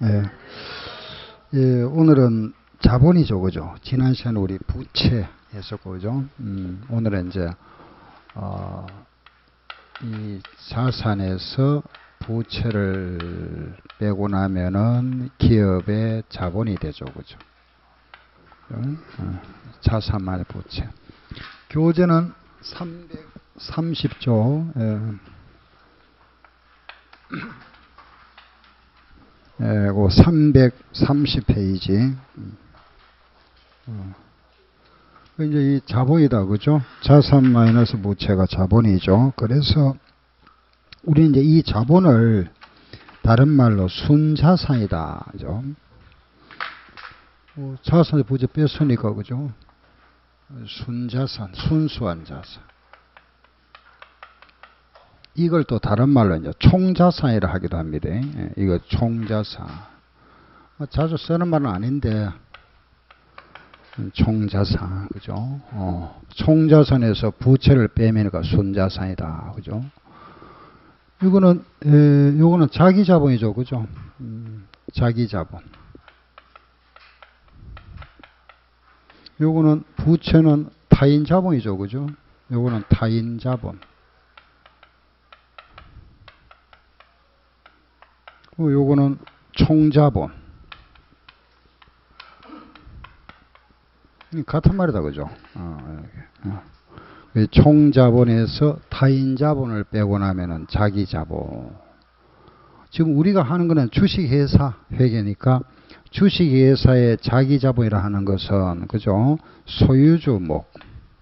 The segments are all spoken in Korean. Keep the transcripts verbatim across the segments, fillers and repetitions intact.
예. 예, 오늘은 자본이죠, 그죠? 지난 시간에 우리 부채 했었고, 그죠? 음, 오늘은 이제, 어, 이 자산에서 부채를 빼고 나면은 기업의 자본이 되죠, 그죠? 어, 자산만의 부채. 교재는 삼백삼십 조, 예. 예, 그 삼백삼십 페이지. 어. 이제 이 자본이다, 그죠? 자산 마이너스 부채가 자본이죠. 그래서 우리 이제 이 자본을 다른 말로 순자산이다, 그죠? 어, 자산의 부채 뺐으니까, 그죠? 순자산, 순수한 자산. 이걸 또 다른 말로 이제 총자산이라 하기도 합니다. 예, 이거 총자산. 자주 쓰는 말은 아닌데, 총자산, 그죠? 어, 총자산에서 부채를 빼면 그 순자산이다, 그죠? 이거는, 에, 요거는 자기자본이죠, 그죠? 음, 자기자본. 요거는 부채는 타인자본이죠, 그죠? 요거는 타인자본. 요거는 총자본. 같은 말이다, 그죠? 어, 어. 총자본에서 타인자본을 빼고 나면은 자기자본. 지금 우리가 하는 거는 주식회사 회계니까 주식회사의 자기자본이라 하는 것은, 그죠? 소유주목.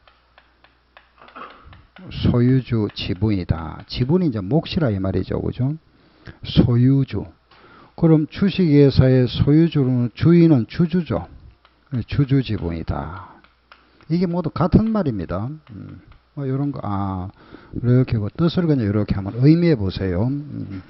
소유주 지분이다. 지분이 이제 몫이라 이 말이죠, 그죠? 소유주. 그럼 주식회사의 소유주는 주인은 주주죠. 주주 지분이다. 이게 모두 같은 말입니다. 음, 뭐 이런 거, 아, 이렇게 뭐 뜻을 그냥 이렇게 한번 의미해 보세요. 음.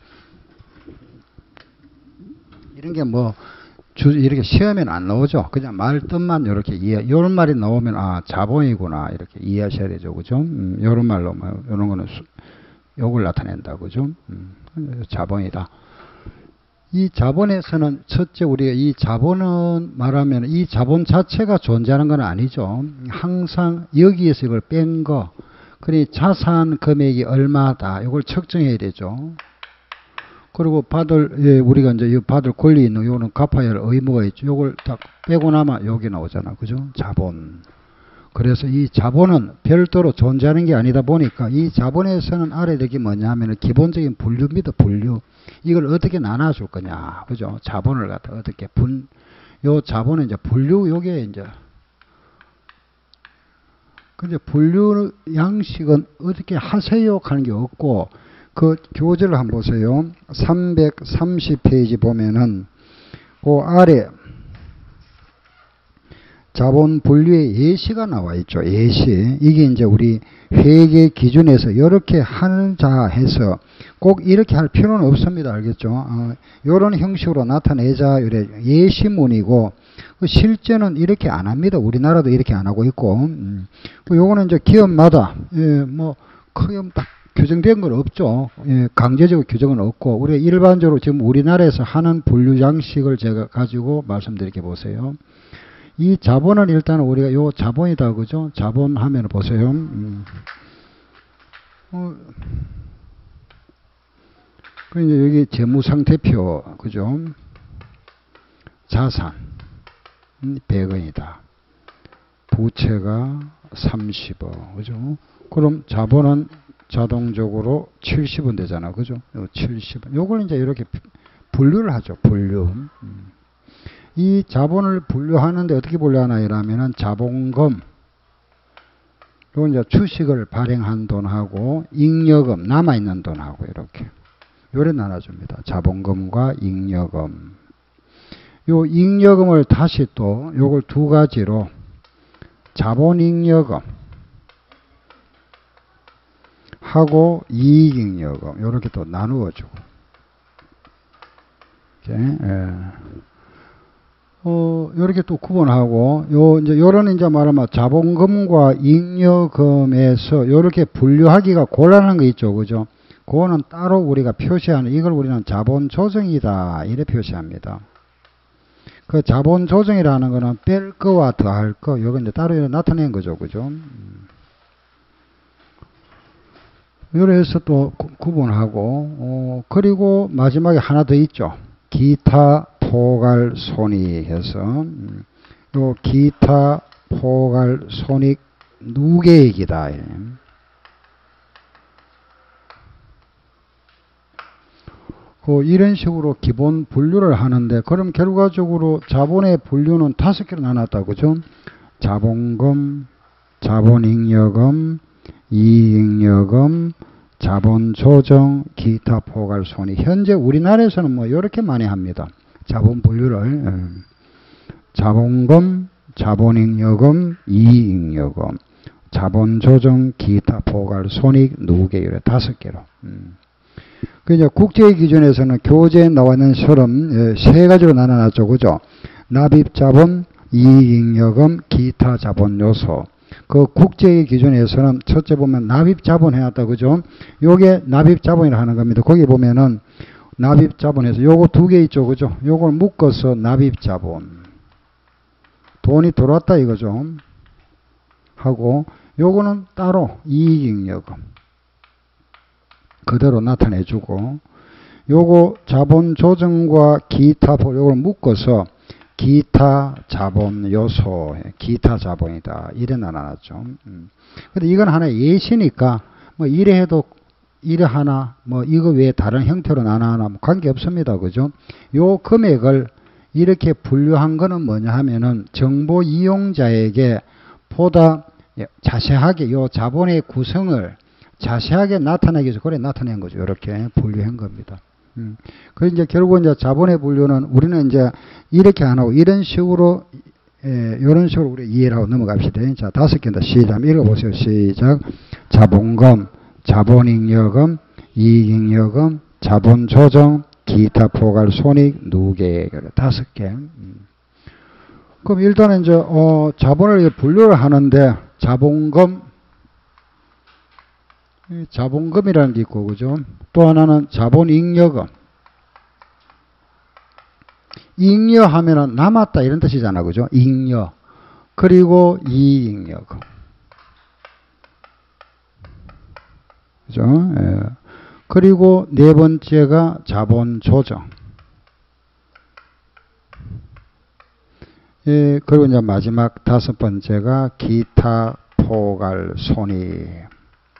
이런 게 뭐, 주, 이렇게 시험에는 안 나오죠. 그냥 말 뜻만 이렇게 이해, 이런 말이 나오면, 아, 자본이구나. 이렇게 이해하셔야 되죠. 그죠? 음, 이런 말로, 뭐, 이런 거는 수, 요걸 나타낸다. 그죠? 음, 자본이다. 이 자본에서는 첫째 우리가 이 자본은 말하면 이 자본 자체가 존재하는 건 아니죠. 항상 여기에서 이걸 뺀 거, 그러니 자산 금액이 얼마다 이걸 측정해야 되죠. 그리고 받을, 예, 우리가 이제 받을 권리 있는 요는 갚아야 할 의무가 있죠. 요걸 딱 빼고 나면 여기 나오잖아, 그죠? 자본. 그래서 이 자본은 별도로 존재하는 게 아니다 보니까 이 자본에서는 알아야 될 게 뭐냐면 기본적인 분류입니다. 분류. 이걸 어떻게 나눠줄 거냐, 그죠? 자본을 갖다 어떻게 분, 요 자본은 이제 분류, 요게 이제, 근데 분류 양식은 어떻게 하세요? 하는 게 없고, 그 교재를 한번 보세요. 삼백삼십 페이지 보면은, 그 아래, 자본 분류의 예시가 나와 있죠. 예시. 이게 이제 우리 회계 기준에서 이렇게 하자 해서 꼭 이렇게 할 필요는 없습니다. 알겠죠? 어, 이런 형식으로 나타내자. 이래 예시문이고, 실제는 이렇게 안 합니다. 우리나라도 이렇게 안 하고 있고, 음. 요거는 이제 기업마다, 예, 뭐, 크게 딱 규정된 건 없죠. 예, 강제적으로 규정은 없고, 우리가 일반적으로 지금 우리나라에서 하는 분류 양식을 제가 가지고 말씀드릴게 보세요. 이 자본은 일단 우리가 요 자본이다, 그죠? 자본 하면 보세요. 음. 어, 그 이제 여기 재무상태표, 그죠? 자산 백 원이다. 부채가 삼십억, 그죠? 그럼 자본은 자동적으로 칠십 원 되잖아, 그죠? 요 칠십 원. 요걸 이제 이렇게 분류를 하죠, 분류. 음. 이 자본을 분류하는데 어떻게 분류하나 이러면은 자본금, 요 이제 주식을 발행한 돈하고 잉여금, 남아있는 돈하고 이렇게 요래 나눠줍니다. 자본금과 잉여금. 요 잉여금을 다시 또 요걸 두 가지로 자본잉여금 하고 이익잉여금 요렇게 또 나누어주고. 이렇게, 예. 어, 요렇게 또 구분하고, 요, 이제, 요런 이제 말하면 자본금과 잉여금에서 요렇게 분류하기가 곤란한 거 있죠. 그죠? 그거는 따로 우리가 표시하는, 이걸 우리는 자본 조정이다 이래 표시합니다. 그 자본 조정이라는 거는 뺄 거와 더할 거, 요거 이제 따로 나타낸 거죠, 그죠? 요래서 또 구분하고, 어, 그리고 마지막에 하나 더 있죠. 기타 포괄 손익 해서, 음, 요 기타 포괄 손익 누계액이다. 그 이런 식으로 기본 분류를 하는데, 그럼 결과적으로 자본의 분류는 다섯 개로 나눴다, 그죠? 자본금, 자본잉여금, 이익잉여금, 자본조정, 기타 포괄 손익. 현재 우리나라에서는 뭐 이렇게 많이 합니다. 자본 분류를 자본금, 자본잉여금, 이익잉여금, 자본조정, 기타 포괄 손익 누계 이래 다섯 개로. 음. 그 이제 국제 기준에서는 교재에 나와 있는 처럼 세 가지로 나눠놨죠, 그죠? 납입자본, 이익잉여금, 기타 자본 요소. 그 국제 기준에서는 첫째 보면 납입자본 해놨다, 그죠? 요게 납입자본이라 하는 겁니다. 거기 보면은 납입자본에서 요거 두 개 있죠, 그죠? 요걸 묶어서 납입자본. 돈이 들어왔다 이거죠. 하고 요거는 따로 이익잉여금. 그대로 나타내주고, 요거 자본 조정과 기타 요걸 묶어서 기타 자본 요소, 기타 자본이다 이래 나눠놨죠. 음. 근데 이건 하나의 예시니까 뭐 이래 해도 이래 하나, 뭐 이거 외에 다른 형태로 나눠나 뭐 관계 없습니다, 그죠? 요 금액을 이렇게 분류한 거는 뭐냐 하면은 정보 이용자에게 보다 자세하게 요 자본의 구성을 자세하게 나타내기 위해서 그래 나타낸 거죠. 이렇게 분류한 겁니다. 음. 그 이제 결국 이제 자본의 분류는 우리는 이제 이렇게 안 하고 이런 식으로, 예, 이런 식으로 우리 이해를 하고 넘어갑시다. 자, 다섯 개인데 시작. 읽어보세요. 시작. 자본금, 자본잉여금, 이익잉여금, 자본조정, 기타 포괄 손익 누계 다섯 개. 음. 그럼 일단은 이제 어, 자본을 분류를 하는데 자본금, 자본금이라는 게 있고, 그죠? 또 하나는 자본잉여금. 잉여 하면은 남았다 이런 뜻이잖아, 그죠? 잉여. 그리고 이익잉여금. 그죠? 예. 그리고 네 번째가 자본조정. 예, 그리고 이제 마지막 다섯 번째가 기타 포괄 손익.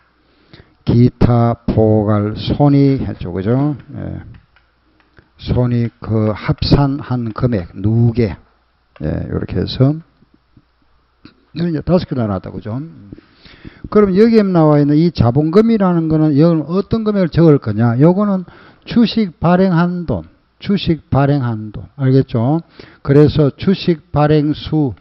기타 포괄 손익 했죠, 그죠? 예. 손익 그 합산한 금액 누계, 예, 이렇게 해서 이제 다섯 개 나눴다, 그죠? 그럼 여기에 나와 있는 이 자본금이라는 거는 이건 어떤 금액을 적을 거냐? 요거는 주식 발행한 돈, 주식 발행한 돈, 알겠죠? 그래서 주식 발행수.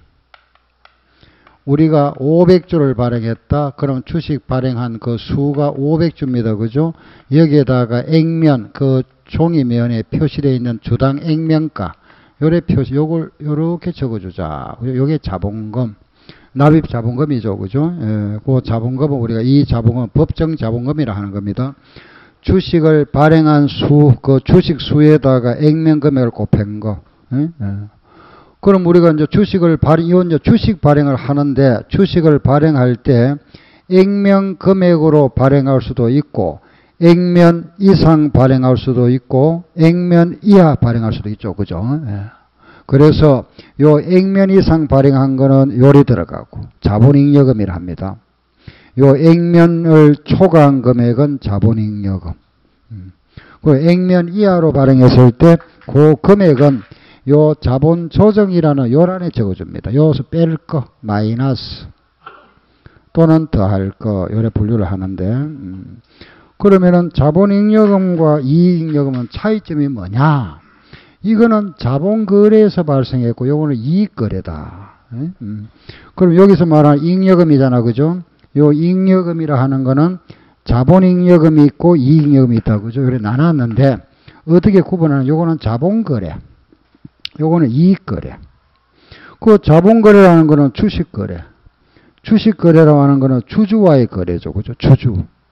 우리가 오백 주를 발행했다. 그럼 주식 발행한 그 수가 오백 주입니다. 그죠? 여기에다가 액면, 그 종이면에 표시되어 있는 주당 액면가, 요래 표시, 요걸 요렇게 적어주자. 요게 자본금. 납입 자본금이죠. 그죠? 예, 그 자본금은 우리가 이 자본금은 법정 자본금이라 하는 겁니다. 주식을 발행한 수, 그 주식 수에다가 액면 금액을 곱한 거. 예? 예. 그럼 우리가 이제 주식을 발행, 이건 이제 주식 발행을 하는데, 주식을 발행할 때 액면 금액으로 발행할 수도 있고, 액면 이상 발행할 수도 있고, 액면 이하 발행할 수도 있죠. 그죠? 예. 그래서 요 액면 이상 발행한 거는 요리 들어가고, 자본잉여금이라 합니다. 요 액면을 초과한 금액은 자본잉여금. 음. 그 액면 이하로 발행했을 때 그 금액은 요 자본 조정이라는 요란에 적어줍니다. 요서 뺄 거, 마이너스 또는 더할 거, 요래 분류를 하는데, 음. 그러면은 자본잉여금과 이익잉여금은 차이점이 뭐냐? 이거는 자본거래에서 발생했고, 요거는 이익거래다. 음. 그럼 여기서 말하는 잉여금이잖아, 그죠? 요 잉여금이라 하는 거는 자본잉여금이 있고 이익잉여금이 있다, 그죠? 요래 나눴는데, 어떻게 구분하는? 요거는 자본거래. 요거는 이익거래. 그 자본거래라는 거는 주식거래. 주식거래라고 하는 거는 주주와의 거래죠. 그죠? 주주.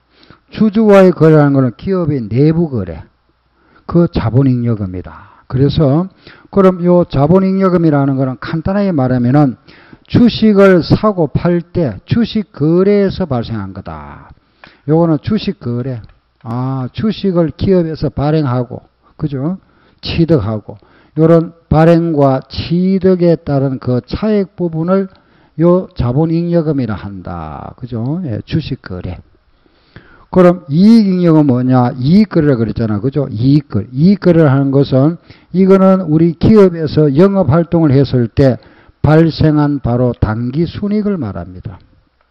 주주와의 거래라는 것은 기업의 내부 거래. 그 자본잉여금이다. 그래서 그럼 요 자본잉여금이라는 것은 간단하게 말하면은 주식을 사고 팔 때 주식 거래에서 발생한 거다. 요거는 주식 거래. 아, 주식을 기업에서 발행하고, 그죠? 취득하고, 요런 발행과 취득에 따른 그 차액 부분을 요 자본잉여금이라 한다. 그죠? 예, 주식 거래. 그럼 이익잉여금은 뭐냐? 이익거래라 그랬잖아. 그죠? 이익거래. 이익거래를 하는 것은 이거는 우리 기업에서 영업활동을 했을 때 발생한 바로 당기순이익을 말합니다.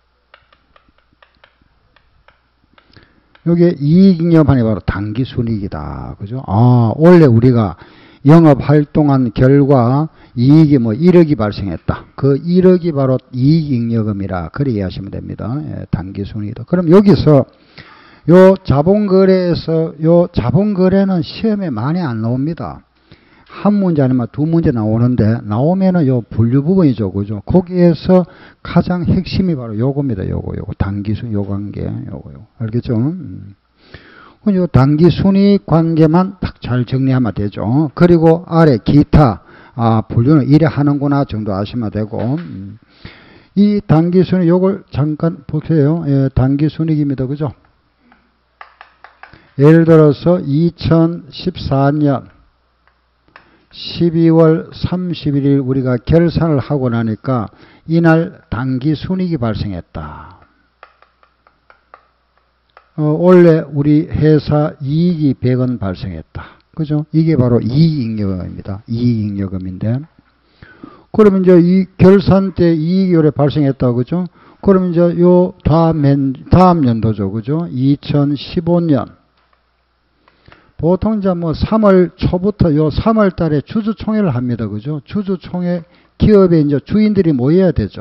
이게 이익잉여금이 바로 당기순이익이다. 그죠? 아, 원래 우리가 영업활동한 결과 이익이 뭐 일억이 발생했다. 그 일억이 바로 이익잉여금이라 그렇게 이해하시면 됩니다. 예, 당기순이익이다. 그럼 여기서 요 자본거래에서 요 자본거래는 시험에 많이 안 나옵니다. 한 문제 아니면 두 문제 나오는데 나오면은 요 분류 부분이죠. 그죠? 거기에서 가장 핵심이 바로 요겁니다. 요거 요거 당기순 요 관계 요거 요거 알겠죠? 음. 요 당기순이익 관계만 딱 잘 정리하면 되죠. 그리고 아래 기타 아 분류는 이래 하는구나 정도 아시면 되고 음. 이 당기순이익 요걸 잠깐 보세요. 예, 당기순이익입니다. 그죠? 예를 들어서 이천십사 년 십이월 삼십일일 우리가 결산을 하고 나니까 이날 당기순이익이 발생했다. 어, 원래 우리 회사 이익이 백 원 발생했다. 그죠? 이게 바로 이익잉여금입니다. 이익잉여금인데. 그러면 이제 이 결산 때 이익이 요래 발생했다. 그죠? 그러면 이제 요 다음, 다음 연도죠. 그죠? 이천십오 년. 보통 이제 뭐 삼월 초부터 요 삼월 달에 주주총회를 합니다. 그죠? 주주총회 기업에 이제 주인들이 모여야 되죠.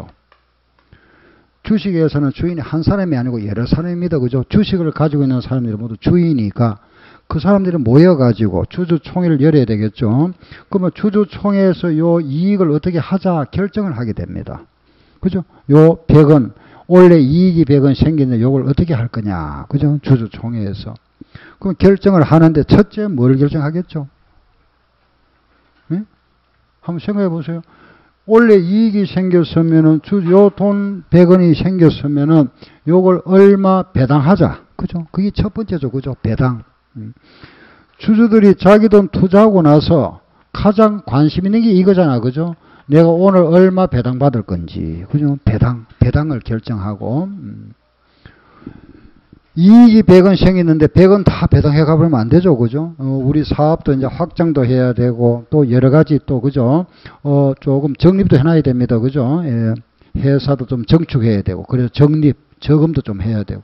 주식에서는 주인이 한 사람이 아니고 여러 사람입니다. 그죠? 주식을 가지고 있는 사람들이 모두 주인이니까 그 사람들이 모여가지고 주주총회를 열어야 되겠죠. 그러면 주주총회에서 요 이익을 어떻게 하자 결정을 하게 됩니다. 그죠? 요 백 원, 원래 이익이 백 원 생기는데 요걸 어떻게 할 거냐. 그죠? 주주총회에서. 그럼 결정을 하는데 첫째 뭘 결정하겠죠? 네? 한번 생각해 보세요. 원래 이익이 생겼으면은 요 돈 백 원이 생겼으면은 요걸 얼마 배당하자. 그죠? 그게 첫 번째죠. 그죠? 배당. 음. 주주들이 자기 돈 투자하고 나서 가장 관심 있는 게 이거잖아. 그죠? 내가 오늘 얼마 배당 받을 건지. 그죠? 배당. 배당을 결정하고. 음. 이익이 백 원 생겼는데 백 원 다 배당해 가버리면 안 되죠. 그죠? 어, 우리 사업도 이제 확장도 해야 되고 또 여러 가지 또 그죠? 어, 조금 적립도 해놔야 됩니다. 그죠? 예. 회사도 좀 정축해야 되고 그래서 적립, 저금도 좀 해야 되고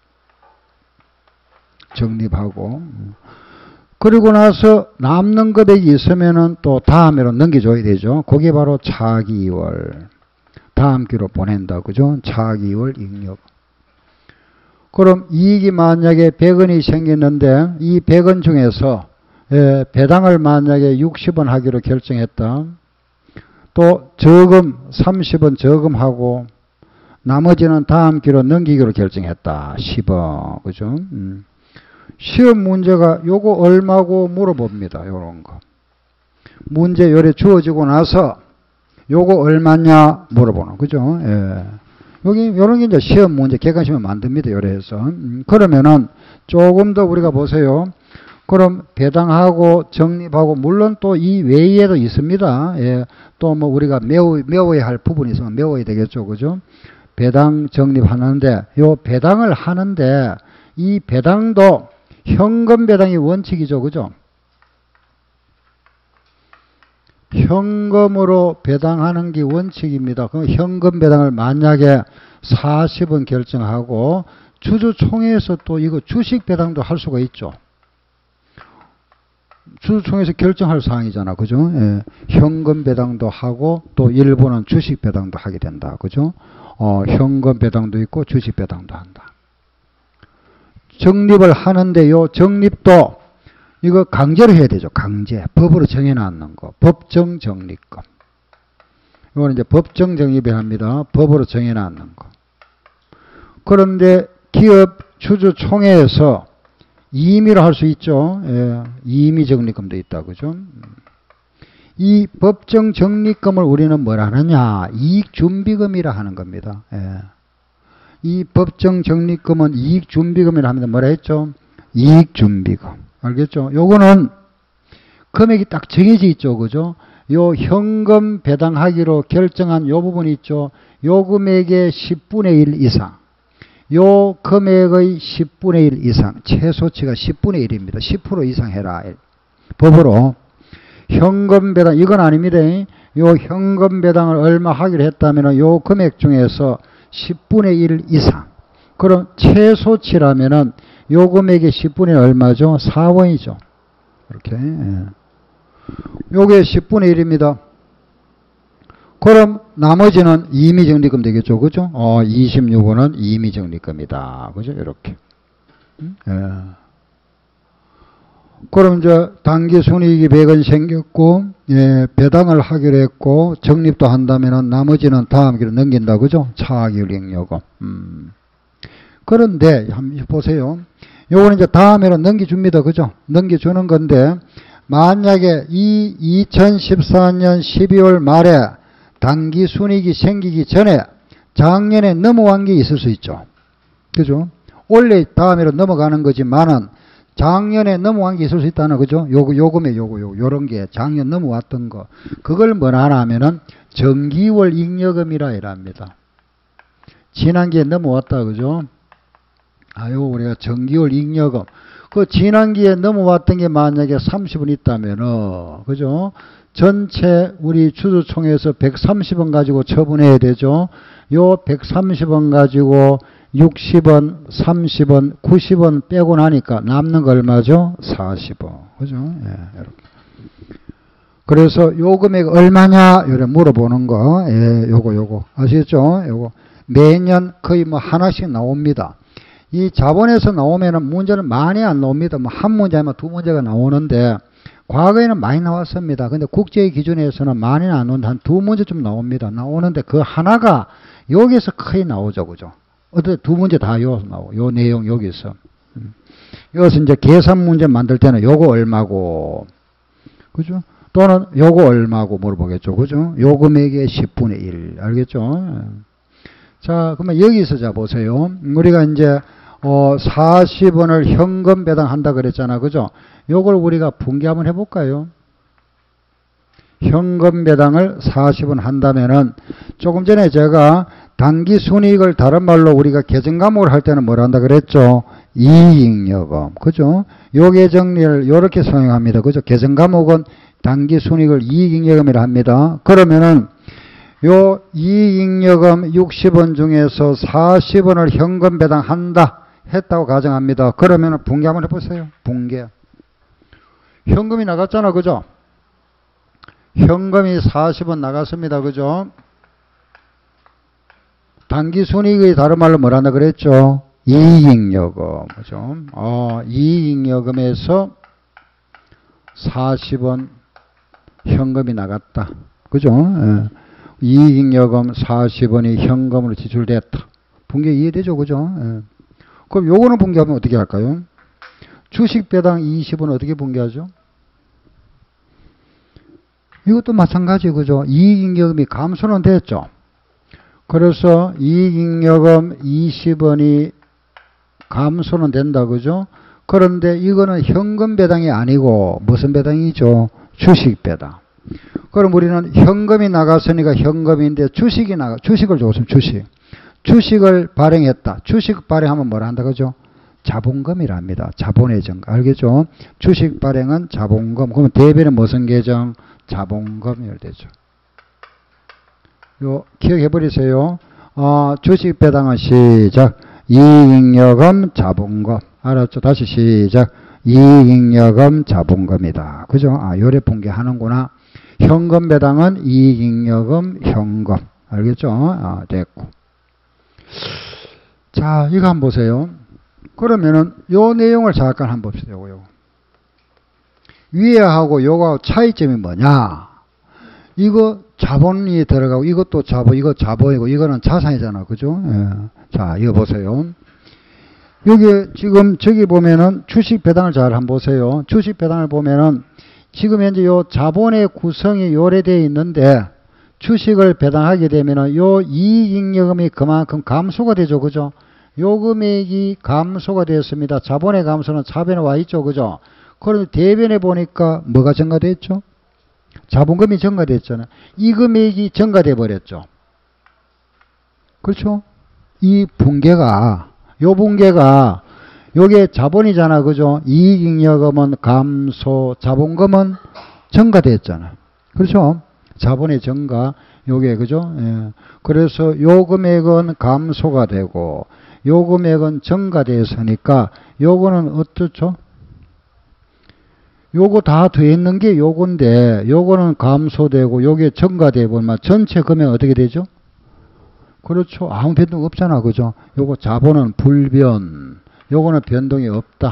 적립하고 그리고 나서 남는 금액이 있으면은 또 다음으로 넘겨줘야 되죠. 그게 바로 차기월. 다음 기로 보낸다. 그죠? 차기월 잉여금. 그럼 이익이 만약에 백 원이 생겼는데 이 백 원 중에서 예, 배당을 만약에 육십 원 하기로 결정했다. 또 저금 삼십 원 저금하고 나머지는 다음 기로 넘기기로 결정했다. 십 원. 그죠? 음. 시험 문제가 요거 얼마고 물어봅니다. 요런 거. 문제 요래 주어지고 나서 요거 얼마냐 물어보는 그죠? 예. 여기, 요런 게 이제 시험 문제, 객관시험 만듭니다. 요래 해서. 음, 그러면은 조금 더 우리가 보세요. 그럼 배당하고 적립하고, 물론 또 이 외에도 있습니다. 예. 또 뭐 우리가 메워, 메워야 할 부분이 있으면 메워야 되겠죠. 그죠? 배당 적립하는데, 요 배당을 하는데, 이 배당도 현금 배당이 원칙이죠. 그죠? 현금으로 배당하는 게 원칙입니다. 그럼 현금 배당을 만약에 사십 원 결정하고 주주총회에서 또 이거 주식 배당도 할 수가 있죠. 주주총회에서 결정할 사항이잖아. 그죠? 예. 현금 배당도 하고 또 일부는 주식 배당도 하게 된다. 그죠? 어, 현금 배당도 있고 주식 배당도 한다. 적립을 하는데 요 적립도 이거 강제로 해야 되죠. 강제. 법으로 정해놨는 거. 법정 적립금. 이거는 이제 법정 적립을 합니다. 법으로 정해놨는 거. 그런데 기업 주주총회에서 임의로 할 수 있죠. 예, 임의 적립금도 있다. 그죠? 이 법정 적립금을 우리는 뭘 하느냐? 이익준비금이라 하는 겁니다. 예. 이 법정 적립금은 이익준비금이라 하면 뭐라 했죠? 이익준비금. 알겠죠? 요거는 금액이 딱 정해져 있죠. 그죠? 요 현금 배당하기로 결정한 요 부분이 있죠. 요 금액의 십분의 일 이상. 요 금액의 십분의 일 이상. 최소치가 십분의 일입니다. 십 퍼센트 이상 해라. 법으로. 현금 배당, 이건 아닙니다. 요 현금 배당을 얼마 하기로 했다면 요 금액 중에서 십분의 일 이상. 그럼 최소치라면은 요 금액의 십분의 일 얼마죠? 사 원이죠. 이렇게. 예. 요게 십분의 일입니다. 그럼 나머지는 임의적립금 되겠죠. 그죠? 어, 이십육 원은 임의적립금이다. 그죠? 이렇게. 예. 그럼 이제 단기 순이익이 백 원 생겼고, 예, 배당을 하기로 했고, 적립도 한다면은 나머지는 다음 기로 넘긴다. 그죠? 차익잉여금. 음. 그런데, 한번 보세요. 요거는 이제 다음에는 넘겨줍니다. 그죠? 넘겨주는 건데, 만약에 이 이천십사 년 십이월 말에 단기 순이익이 생기기 전에 작년에 넘어간 게 있을 수 있죠. 그죠? 원래 다음에로 넘어가는 거지만은 작년에 넘어간 게 있을 수 있다는 거죠. 요거, 요금에 요거, 요거, 요런 게 작년 넘어왔던 거. 그걸 뭐라 하냐면은 정기월 잉여금이라 이랍니다. 지난기에 넘어왔다. 그죠? 아, 요거 우리가 정기월 잉여금. 그 지난기에 넘어왔던 게 만약에 삼십 원 있다면은, 그죠? 전체 우리 주주총회에서 백삼십 원 가지고 처분해야 되죠. 요 백삼십 원 가지고 육십 원, 삼십 원, 구십 원 빼고 나니까 남는 거 얼마죠? 사십 원. 그죠? 예, 이렇게. 그래서 요 금액 얼마냐? 이래 물어보는 거. 예, 요거, 요거. 아시겠죠? 요거. 매년 거의 뭐 하나씩 나옵니다. 이 자본에서 나오면은 문제는 많이 안 나옵니다. 뭐 한 문제면 두 문제가 나오는데, 과거에는 많이 나왔습니다. 근데 국제 기준에서는 많이는 안 나오는데 한 두 문제 좀 나옵니다. 나오는데 그 하나가 여기서 거의 나오죠. 그죠? 어떻게 두 문제 다 여기서 나오고, 요 내용 여기서. 음. 여기서 이제 계산 문제 만들 때는 요거 얼마고, 그죠? 또는 요거 얼마고 물어보겠죠. 그죠? 요 금액의 십분의 일. 알겠죠? 자, 그러면 여기서 자 보세요. 우리가 이제 어, 사십 원을 현금 배당한다 그랬잖아. 그죠? 요걸 우리가 분기 한번 해볼까요? 현금 배당을 사십 원 한다면은, 조금 전에 제가 단기 순이익을 다른 말로 우리가 계정 과목을 할 때는 뭘 한다 그랬죠? 이익여금. 그죠? 요 계정을 요렇게 사용합니다. 그죠? 계정 과목은 단기 순이익을 이익여금이라 합니다. 그러면은, 요 이익여금 육십 원 중에서 사십 원을 현금 배당한다 했다고 가정합니다. 그러면 분기 한번 해보세요. 분기. 현금이 나갔잖아. 그죠? 현금이 사십 원 나갔습니다. 그죠? 단기 순이익의 다른 말로 뭐라나 그랬죠? 이익여금. 그죠? 어, 이익여금에서 사십 원 현금이 나갔다. 그죠? 예. 이익여금 사십 원이 현금으로 지출됐다. 분기 이해되죠? 그죠? 예. 그럼 요거는 분기하면 어떻게 할까요? 주식 배당 이십 원 어떻게 분기하죠? 이것도 마찬가지. 그죠? 이익여금이 감소는 됐죠? 그래서 이익여금 이십 원이 감소는 된다. 그죠? 그런데 이거는 현금 배당이 아니고 무슨 배당이죠? 주식 배당. 그럼 우리는 현금이 나갔으니까 현금인데 주식이 나가, 주식을 줬으면 주식. 주식을 발행했다. 주식 발행하면 뭐라 한다 그죠? 자본금이라 합니다. 자본의 증가. 알겠죠? 주식 발행은 자본금. 그러면 대비는 무슨 계정? 자본금이 되죠. 요 기억해 버리세요. 어, 주식 배당은 시작. 이익여금 자본금. 알았죠? 다시 시작. 이익여금 자본금이다. 그죠? 아, 요래 분기하는구나. 현금 배당은 이익여금 현금. 알겠죠? 아, 됐고. 자, 이거 한번 보세요. 그러면은 요 내용을 잠깐 한번 봅시다. 요거, 요거. 위에하고 요거하고 차이점이 뭐냐? 이거 자본이 들어가고 이것도 자본, 이거 자본이고 이거는 자산이잖아. 그죠? 예. 자, 이거 보세요. 여기 지금 저기 보면은 주식 배당을 잘 한번 보세요. 주식 배당을 보면은 지금 현재 요 자본의 구성이 요래되어 있는데 주식을 배당하게 되면은 요 이익잉여금이 그만큼 감소가 되죠. 그죠? 요 금액이 감소가 되었습니다. 자본의 감소는 차변에 와 있죠. 그죠? 그런데 대변에 보니까 뭐가 증가됐죠? 자본금이 증가됐잖아요. 이 금액이 증가돼 버렸죠. 그렇죠? 이 붕괴가, 요 붕괴가, 요게 자본이잖아. 그죠? 이익잉여금은 감소, 자본금은 증가됐잖아. 그렇죠? 자본의 증가, 요게, 그죠? 예. 그래서 요 금액은 감소가 되고, 요 금액은 증가됐으니까, 요거는 어떻죠? 요거 다 돼 있는 게 요건데, 요거는 감소되고, 요게 증가되고, 버리면 전체 금액 어떻게 되죠? 그렇죠. 아무 변동 없잖아. 그죠? 요거 자본은 불변. 요거는 변동이 없다.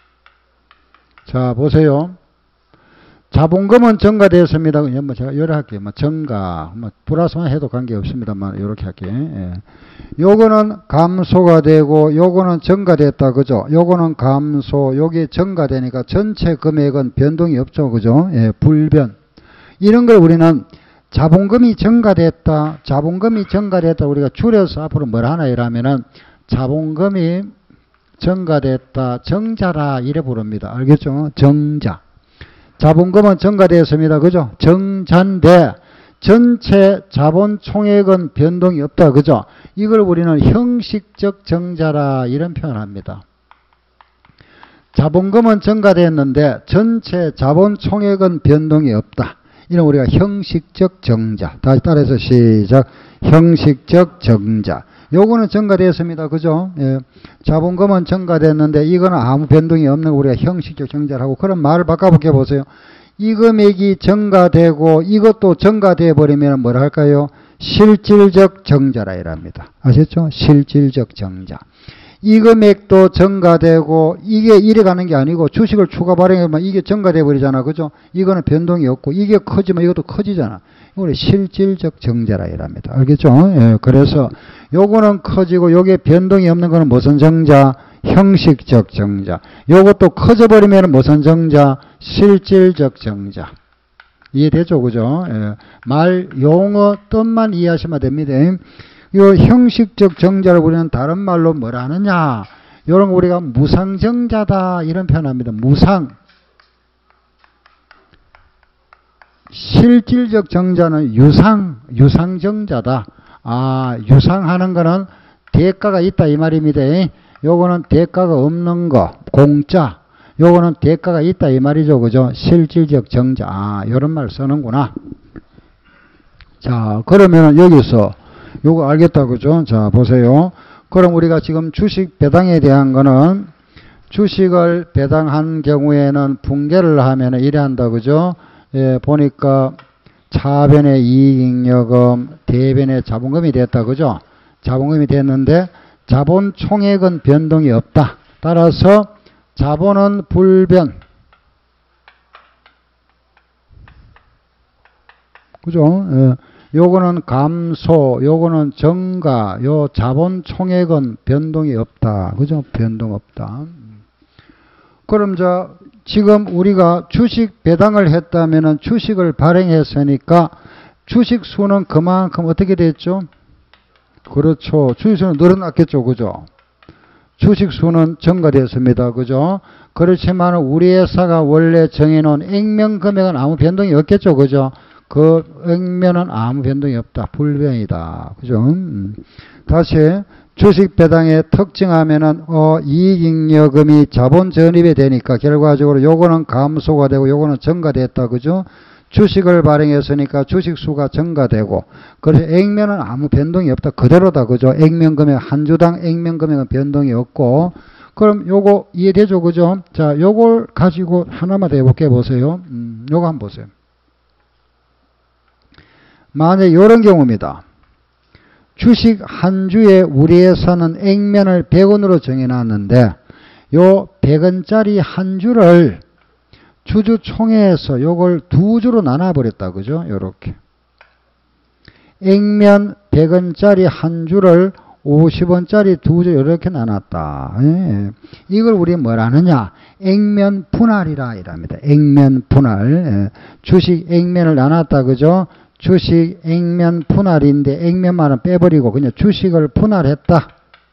자, 보세요. 자본금은 증가되었습니다. 뭐 제가 여러 할게요. 뭐 증가, 뭐 플러스만 해도 관계 없습니다만, 이렇게 할게요. 예. 요거는 감소가 되고, 요거는 증가됐다. 그죠? 요거는 감소, 요게 증가되니까 전체 금액은 변동이 없죠. 그죠? 예, 불변. 이런 걸 우리는 자본금이 증가됐다. 자본금이 증가됐다. 우리가 줄여서 앞으로 뭘 하나 이러면은 자본금이 증가됐다. 정자라 이래 부릅니다. 알겠죠? 정자. 자본금은 증가되었습니다. 그죠? 정자인데 전체 자본 총액은 변동이 없다. 그죠? 이걸 우리는 형식적 정자라 이런 표현을 합니다. 자본금은 증가됐는데 전체 자본 총액은 변동이 없다. 이는 우리가 형식적 정자. 다시 따라해서 시작. 형식적 정자. 요거는 증가됐습니다. 그죠? 예. 자본금은 증가됐는데 이거는 아무 변동이 없는 거 우리가 형식적 정자를 하고, 그럼 말을 바꿔볼게 보세요. 이 금액이 증가되고 이것도 증가돼 버리면 뭐라 할까요? 실질적 정자라 이랍니다. 아셨죠? 실질적 정자. 이 금액도 증가되고 이게 이래 가는 게 아니고 주식을 추가 발행하면 이게 증가돼 버리잖아. 그죠? 이거는 변동이 없고 이게 커지면 이것도 커지잖아. 이거는 실질적 정자라 이랍니다. 알겠죠? 예, 그래서 요거는 커지고 요게 변동이 없는 거는 무슨 정자? 형식적 정자. 요것도 커져 버리면 무슨 정자? 실질적 정자. 이해되죠? 그죠? 예, 말 용어 뜻만 이해하시면 됩니다. 요 형식적 정자를 우리는 다른 말로 뭐라 하느냐? 요런 거 우리가 무상정자다 이런 표현합니다. 무상. 실질적 정자는 유상, 유상정자다. 아, 유상하는 거는 대가가 있다 이 말입니다. 요거는 대가가 없는 거, 공짜. 요거는 대가가 있다 이 말이죠. 그죠? 실질적 정자. 아, 요런 말 쓰는구나. 자, 그러면 여기서 요거 알겠다. 그죠? 자, 보세요. 그럼 우리가 지금 주식 배당에 대한 거는 주식을 배당한 경우에는 붕괴를 하면 이래 한다. 그죠? 예, 보니까 차변의 이익잉여금, 대변의 자본금이 됐다. 그죠? 자본금이 됐는데 자본 총액은 변동이 없다. 따라서 자본은 불변. 그죠? 예. 요거는 감소, 요거는 증가, 요 자본 총액은 변동이 없다. 그죠? 변동 없다. 그럼 자, 지금 우리가 주식 배당을 했다면은 주식을 발행했으니까 주식 수는 그만큼 어떻게 됐죠? 그렇죠. 주식 수는 늘어났겠죠. 그죠? 주식 수는 증가됐습니다. 그죠? 그렇지만 우리 회사가 원래 정해놓은 액면 금액은 아무 변동이 없겠죠. 그죠? 그 액면은 아무 변동이 없다. 불변이다. 그죠? 음. 다시 주식 배당의 특징하면은 어 이익잉여금이 자본 전입이 되니까 결과적으로 요거는 감소가 되고 요거는 증가됐다. 그죠? 주식을 발행했으니까 주식 수가 증가되고, 그래서 액면은 아무 변동이 없다. 그대로다. 그죠? 액면 금액 한 주당 액면 금액은 변동이 없고. 그럼 요거 이해되죠? 그죠? 자, 요걸 가지고 하나만 더 해볼게 보세요. 음, 요거 한번 보세요. 만약 요런 경우입니다. 주식 한 주에 우리 회사는 액면을 백 원으로 정해놨는데 요 백 원짜리 한 주를 주주총회에서 요걸 두 주로 나눠버렸다. 그죠? 요렇게. 액면 백 원짜리 한 주를 오십 원짜리 두 주 이렇게 나눴다. 예. 이걸 우리 뭐라 하느냐? 액면 분할이라 이랍니다. 액면 분할. 예. 주식 액면을 나눴다. 그죠? 주식 액면 분할인데 액면만은 빼버리고 그냥 주식을 분할했다.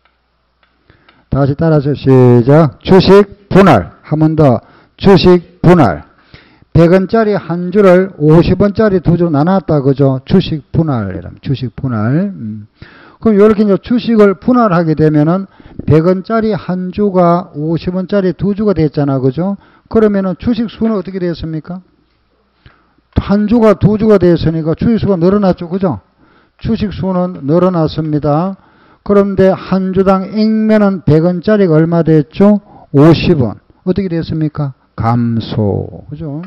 다시 따라서 시작. 주식 분할. 한 번 더. 주식 분할. 백 원짜리 한 주를 오십 원짜리 두 주로 나눴다. 그죠? 주식 분할이랍니다. 주식 분할. 음. 그럼 이렇게 이제 주식을 분할하게 되면은 백 원짜리 한 주가 오십 원짜리 두 주가 됐잖아. 그죠? 그러면은 주식 수는 어떻게 됐습니까? 한 주가 두 주가 됐으니까 주식 수가 늘어났죠. 그죠? 주식 수는 늘어났습니다. 그런데 한 주당 액면은 백 원짜리가 얼마 됐죠? 오십 원. 어떻게 됐습니까? 감소. 그죠?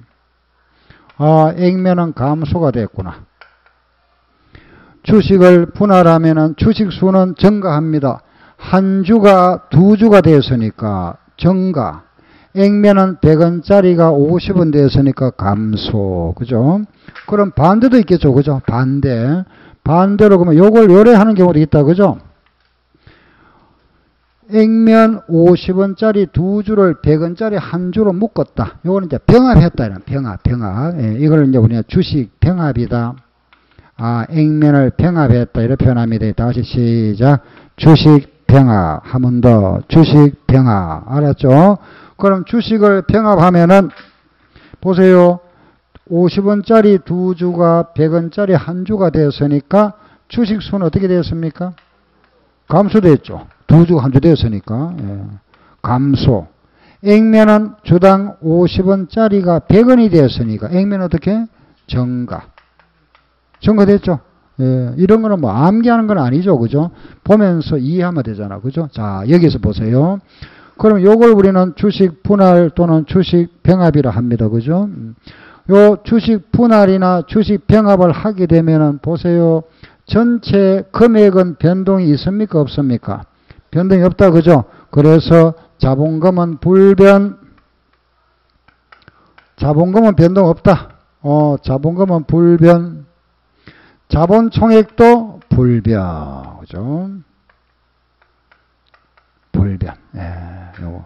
아, 액면은 감소가 됐구나. 주식을 분할하면은 주식 수는 증가합니다. 한 주가 두 주가 됐으니까 증가. 액면은 백 원짜리가 오십 원 됐으니까 감소. 그죠? 그럼 반대도 있겠죠. 그죠? 반대. 반대로 그러면 요걸 요래하는 경우도 있다. 그죠? 액면 오십 원짜리 두 주를 백 원짜리 한 주로 묶었다. 요거는 이제 병합했다. 병합, 병합. 예, 이걸 이제 우리가 주식 병합이다. 아, 액면을 병합했다. 이렇게 표현합니다. 다시 시작. 주식 병합. 한 번 더. 주식 병합. 알았죠? 그럼 주식을 병합하면은, 보세요. 오십 원짜리 두 주가 백 원짜리 한 주가 됐으니까 주식 수는 어떻게 됐습니까? 감소됐죠. 두 주 한 주 됐으니까. 예. 감소. 액면은 주당 오십 원짜리가 백 원이 됐으니까 액면 어떻게? 증가. 증가됐죠. 예. 이런 거는 뭐 암기하는 건 아니죠. 그죠? 보면서 이해하면 되잖아. 그죠? 자, 여기서 보세요. 그럼 요걸 우리는 주식 분할 또는 주식 병합이라 합니다. 그죠? 요 주식 분할이나 주식 병합을 하게 되면은 보세요. 전체 금액은 변동이 있습니까? 없습니까? 변동이 없다. 그죠? 그래서 자본금은 불변, 자본금은 변동 없다. 어, 자본금은 불변, 자본 총액도 불변. 그죠? 불변. 예, 요거.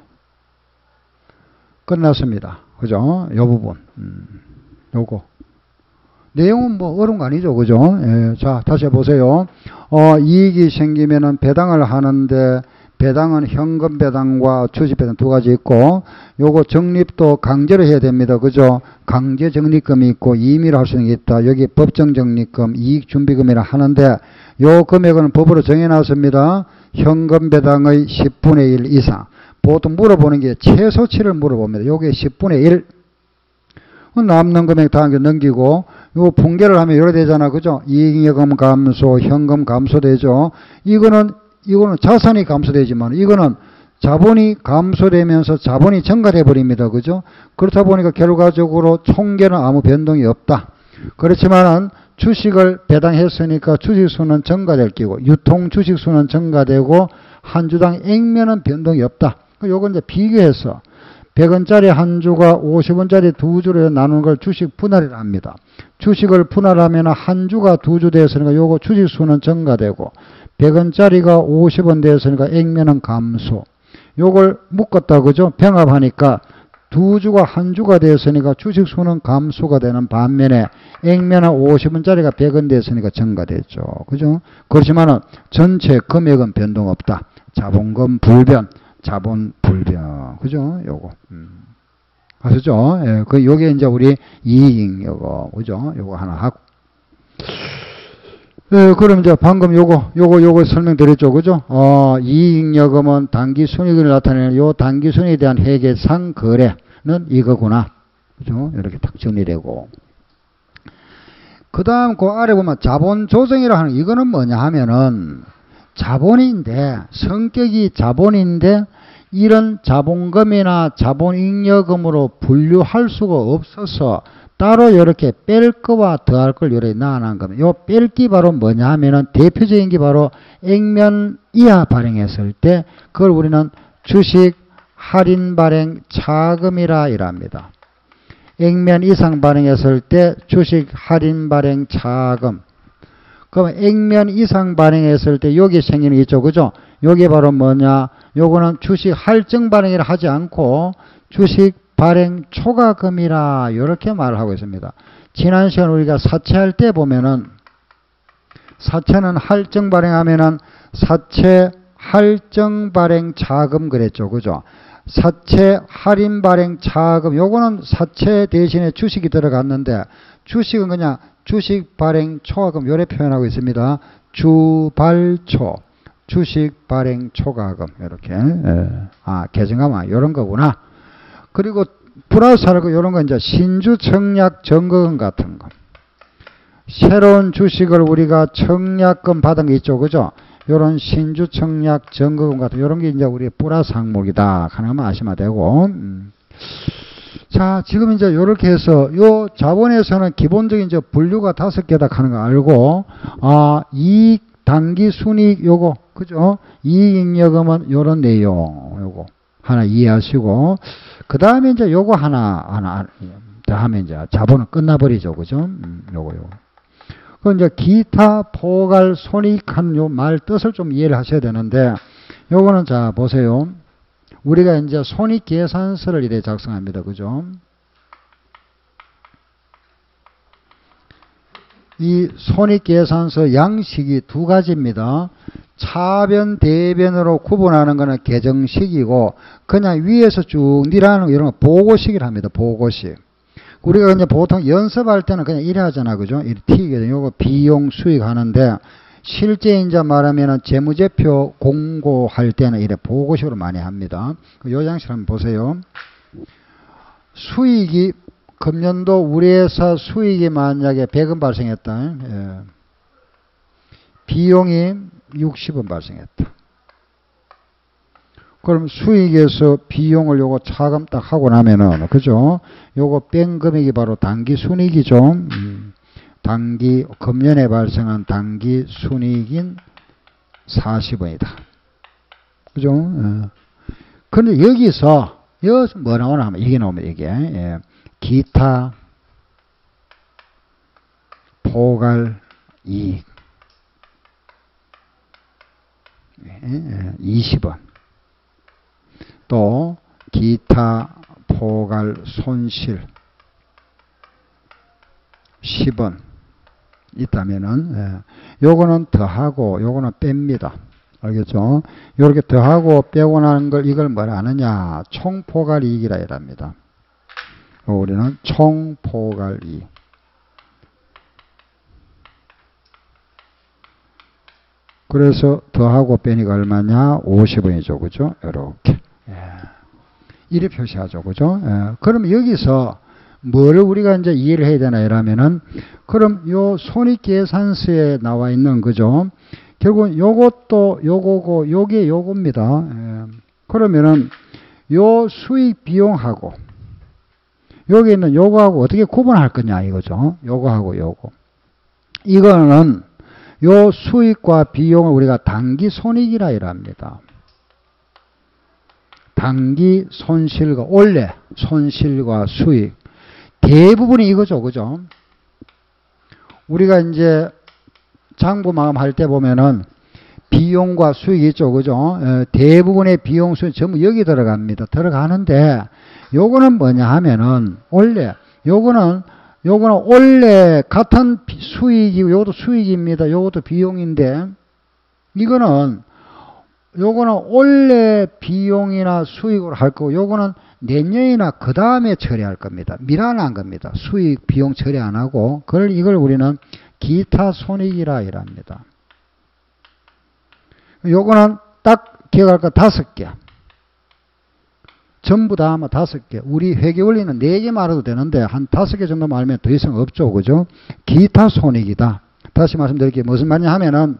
끝났습니다. 그죠? 요 부분. 음, 요거. 내용은 뭐 어려운 거 아니죠. 그죠? 예, 자, 다시 해보세요. 어, 이익이 생기면은 배당을 하는데, 배당은 현금 배당과 주식 배당 두 가지 있고, 요거 적립도 강제로 해야 됩니다. 그죠? 강제 적립금이 있고, 임의로 할 수 있는 게 있다. 여기 법정 적립금, 이익 준비금이라 하는데, 요 금액은 법으로 정해놨습니다. 현금 배당의 십분의 일 이상. 보통 물어보는 게 최소치를 물어봅니다. 요게 십분의 일. 남는 금액 다 넘기고, 요 분개를 하면 이렇게 되잖아. 그죠? 이익여금 감소, 현금 감소되죠. 이거는, 이거는 자산이 감소되지만, 이거는 자본이 감소되면서 자본이 증가돼 버립니다. 그죠? 그렇다 보니까 결과적으로 총계는 아무 변동이 없다. 그렇지만은 주식을 배당했으니까 주식수는 증가될 끼고, 유통 주식수는 증가되고, 한 주당 액면은 변동이 없다. 요건 이제 비교해서, 백 원짜리 한 주가 오십 원짜리 두 주로 나누는 걸 주식 분할이라 합니다. 주식을 분할하면 한 주가 두 주 되었으니까 요거 주식 수는 증가되고 백 원짜리가 오십 원 되었으니까 액면은 감소. 요걸 묶었다. 그죠? 병합하니까 두 주가 한 주가 되었으니까 주식 수는 감소가 되는 반면에 액면은 오십 원짜리가 백 원 되었으니까 증가됐죠. 그죠? 그렇지만은 전체 금액은 변동 없다. 자본금 불변. 자본 불변. 그죠? 요거. 음. 아시죠? 예. 그, 요게 이제 우리 이익, 요거. 그죠? 요거 하나 하고. 예, 그럼 이제 방금 요거, 요거, 요거 설명드렸죠. 그죠? 어, 이익여금은 단기 순이익을 나타내는 요 단기 순이익에 대한 회계상 거래는 이거구나. 그죠? 이렇게 딱 정리되고. 그 다음 그 아래 보면 자본 조정이라 하는 이거는 뭐냐 하면은 자본인데, 성격이 자본인데, 이런 자본금이나 자본잉여금으로 분류할 수가 없어서 따로 이렇게 뺄 거와 더할 걸 이렇게 나눠놓은 겁니다. 요 뺄기 바로 뭐냐 하면은 대표적인 게 바로 액면 이하 발행했을 때 그걸 우리는 주식 할인 발행 차금이라 이랍니다. 액면 이상 발행했을 때 주식 할인 발행 차금. 그러면 액면 이상 발행했을 때 여기 생기는 게 있죠. 그죠? 여기 바로 뭐냐? 요거는 주식 할증 발행이라 하지 않고 주식 발행 초과금이라 이렇게 말을 하고 있습니다. 지난 시간 우리가 사채할 때 보면은 사채는 할증 발행하면은 사채 할증 발행 자금 그랬죠. 그죠? 사채 할인 발행 자금 요거는 사채 대신에 주식이 들어갔는데 주식은 그냥 주식 발행 초과금 요래 표현하고 있습니다. 주발초 주식 발행 초과금 이렇게 예. 아 계정가만 요런 거구나. 그리고 플러스하고 요런 거 이제 신주 청약 증거금 같은 거. 새로운 주식을 우리가 청약금 받은 게 있죠. 그죠? 요런 신주 청약 증거금 같은 요런 게 이제 우리 플러스 항목이다. 하나만 아시면 되고. 음. 자, 지금 이제 요렇게 해서 요 자본에서는 기본적인 이제 분류가 다섯 개다 하는 거 알고, 아, 이익, 단기 순이익 요거, 그죠? 이익잉여금은 요런 내용, 요거 하나 이해하시고, 그 다음에 이제 요거 하나, 하나, 더 하면 이제 자본은 끝나버리죠. 그죠? 음, 요거, 요거. 그 이제 기타 포괄 손익한 요 말 뜻을 좀 이해를 하셔야 되는데, 요거는 자, 보세요. 우리가 이제 손익계산서를 이래 작성합니다. 그죠? 이 손익계산서 양식이 두 가지입니다. 차변, 대변으로 구분하는 거는 계정식이고, 그냥 위에서 쭉 니라는 이런 거 보고식이라 합니다. 보고식. 우리가 이제 보통 연습할 때는 그냥 이래 하잖아. 그죠? 이렇게 튀기거든요. 요거 비용 수익 하는데, 실제 이제 말하면은 재무제표 공고할 때는 이래 보고식으로 많이 합니다. 요 장식 한번 보세요. 수익이 금년도 우리 회사 수익이 만약에 백 원 발생했다. 예. 비용이 육십 원 발생했다. 그럼 수익에서 비용을 요거 차감 딱 하고 나면은 그죠? 요거 뺀 금액이 바로 단기 순이익이죠. 음. 단기 금년에 발생한 단기 순이익인 사십 원이다. 그죠? 예. 근데 여기서 여기서 뭐 나오나 하면 이게 나오면 이게 예. 기타 포괄 이익 예. 이십 원 또 기타 포괄 손실 십 원 있다면은 예. 요거는 더하고 요거는 뺍니다. 알겠죠? 요렇게 더하고 빼고 나는 걸 이걸 뭐라 하느냐? 총포괄 이익이라 이랍니다. 우리는 총포괄 이익. 그래서 더하고 빼니까 얼마냐? 오십 원이죠. 그죠? 요렇게. 예. 이래 표시하죠. 그죠? 예. 그럼 여기서 뭐를 우리가 이제 이해를 해야 되나 이러면은, 그럼 요 손익계산서에 나와 있는, 그죠? 결국 요것도 요거고, 요게 요겁니다. 예. 그러면은 요 수익 비용하고, 여기 있는 요거하고 어떻게 구분할 거냐 이거죠. 요거하고 요거. 이거는 요 수익과 비용을 우리가 단기 손익이라 이랍니다. 단기 손실과, 원래 손실과 수익. 대부분이 이거죠. 그죠? 우리가 이제 장부 마감할 때 보면은 비용과 수익이 있죠. 그죠? 에, 대부분의 비용 수익 전부 여기 들어갑니다. 들어가는데 요거는 뭐냐 하면은 원래 요거는 요거는 원래 같은 수익이고 요것도 수익입니다. 요것도 비용인데 이거는 요거는 원래 비용이나 수익으로 할 거고 요거는 내년이나 그 다음에 처리할 겁니다. 미란한 겁니다. 수익, 비용 처리 안 하고 그걸 이걸 우리는 기타 손익이라 이랍니다. 요거는 딱 기억할 거 다섯 개. 전부 다 아마 다섯 개. 우리 회계 원리는 네 개 말해도 되는데 한 다섯 개 정도 말하면 더 이상 없죠. 그죠? 기타 손익이다. 다시 말씀드릴게요. 무슨 말이냐 하면은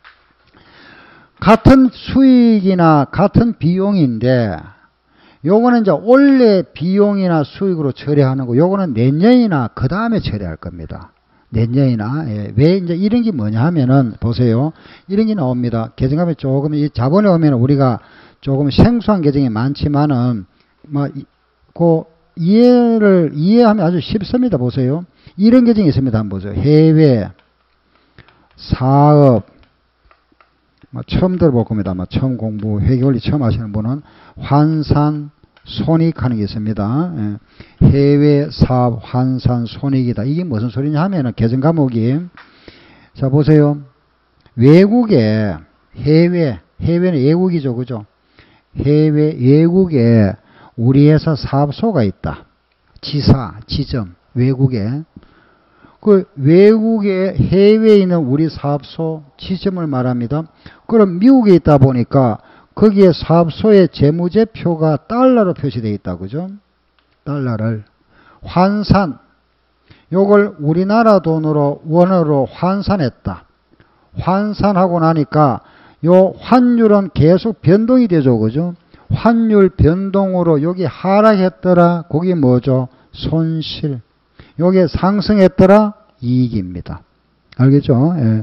같은 수익이나 같은 비용인데 요거는 이제 원래 비용이나 수익으로 처리하는 거, 요거는 내년이나 그 다음에 처리할 겁니다. 내년이나. 예. 왜 이제 이런 게 뭐냐 하면은 보세요. 이런 게 나옵니다. 계정값이 조금 이 자본에 오면 우리가 조금 생소한 계정이 많지만은 막 그 이해를 이해하면 아주 쉽습니다. 보세요. 이런 계정이 있습니다. 한번 보세요. 해외 사업, 뭐 처음 들어볼 겁니다. 뭐 처음 공부, 회계원리 처음 하시는 분은 환산, 손익하는 게 있습니다. 예. 해외 사업 환산 손익이다. 이게 무슨 소리냐 하면은 개정 과목이, 자 보세요. 외국에 해외, 해외는 외국이죠, 그죠? 해외 외국에 우리 회사 사업소가 있다. 지사, 지점, 외국에. 그 외국에 해외에 있는 우리 사업소 지점을 말합니다. 그럼 미국에 있다 보니까 거기에 사업소의 재무제표가 달러로 표시되어 있다. 그죠? 달러를. 환산. 요걸 우리나라 돈으로 원어로 환산했다. 환산하고 나니까 요 환율은 계속 변동이 되죠. 그죠? 환율 변동으로 여기 하락했더라. 거기 뭐죠? 손실. 여기 상승했더라. 이익입니다. 알겠죠? 예.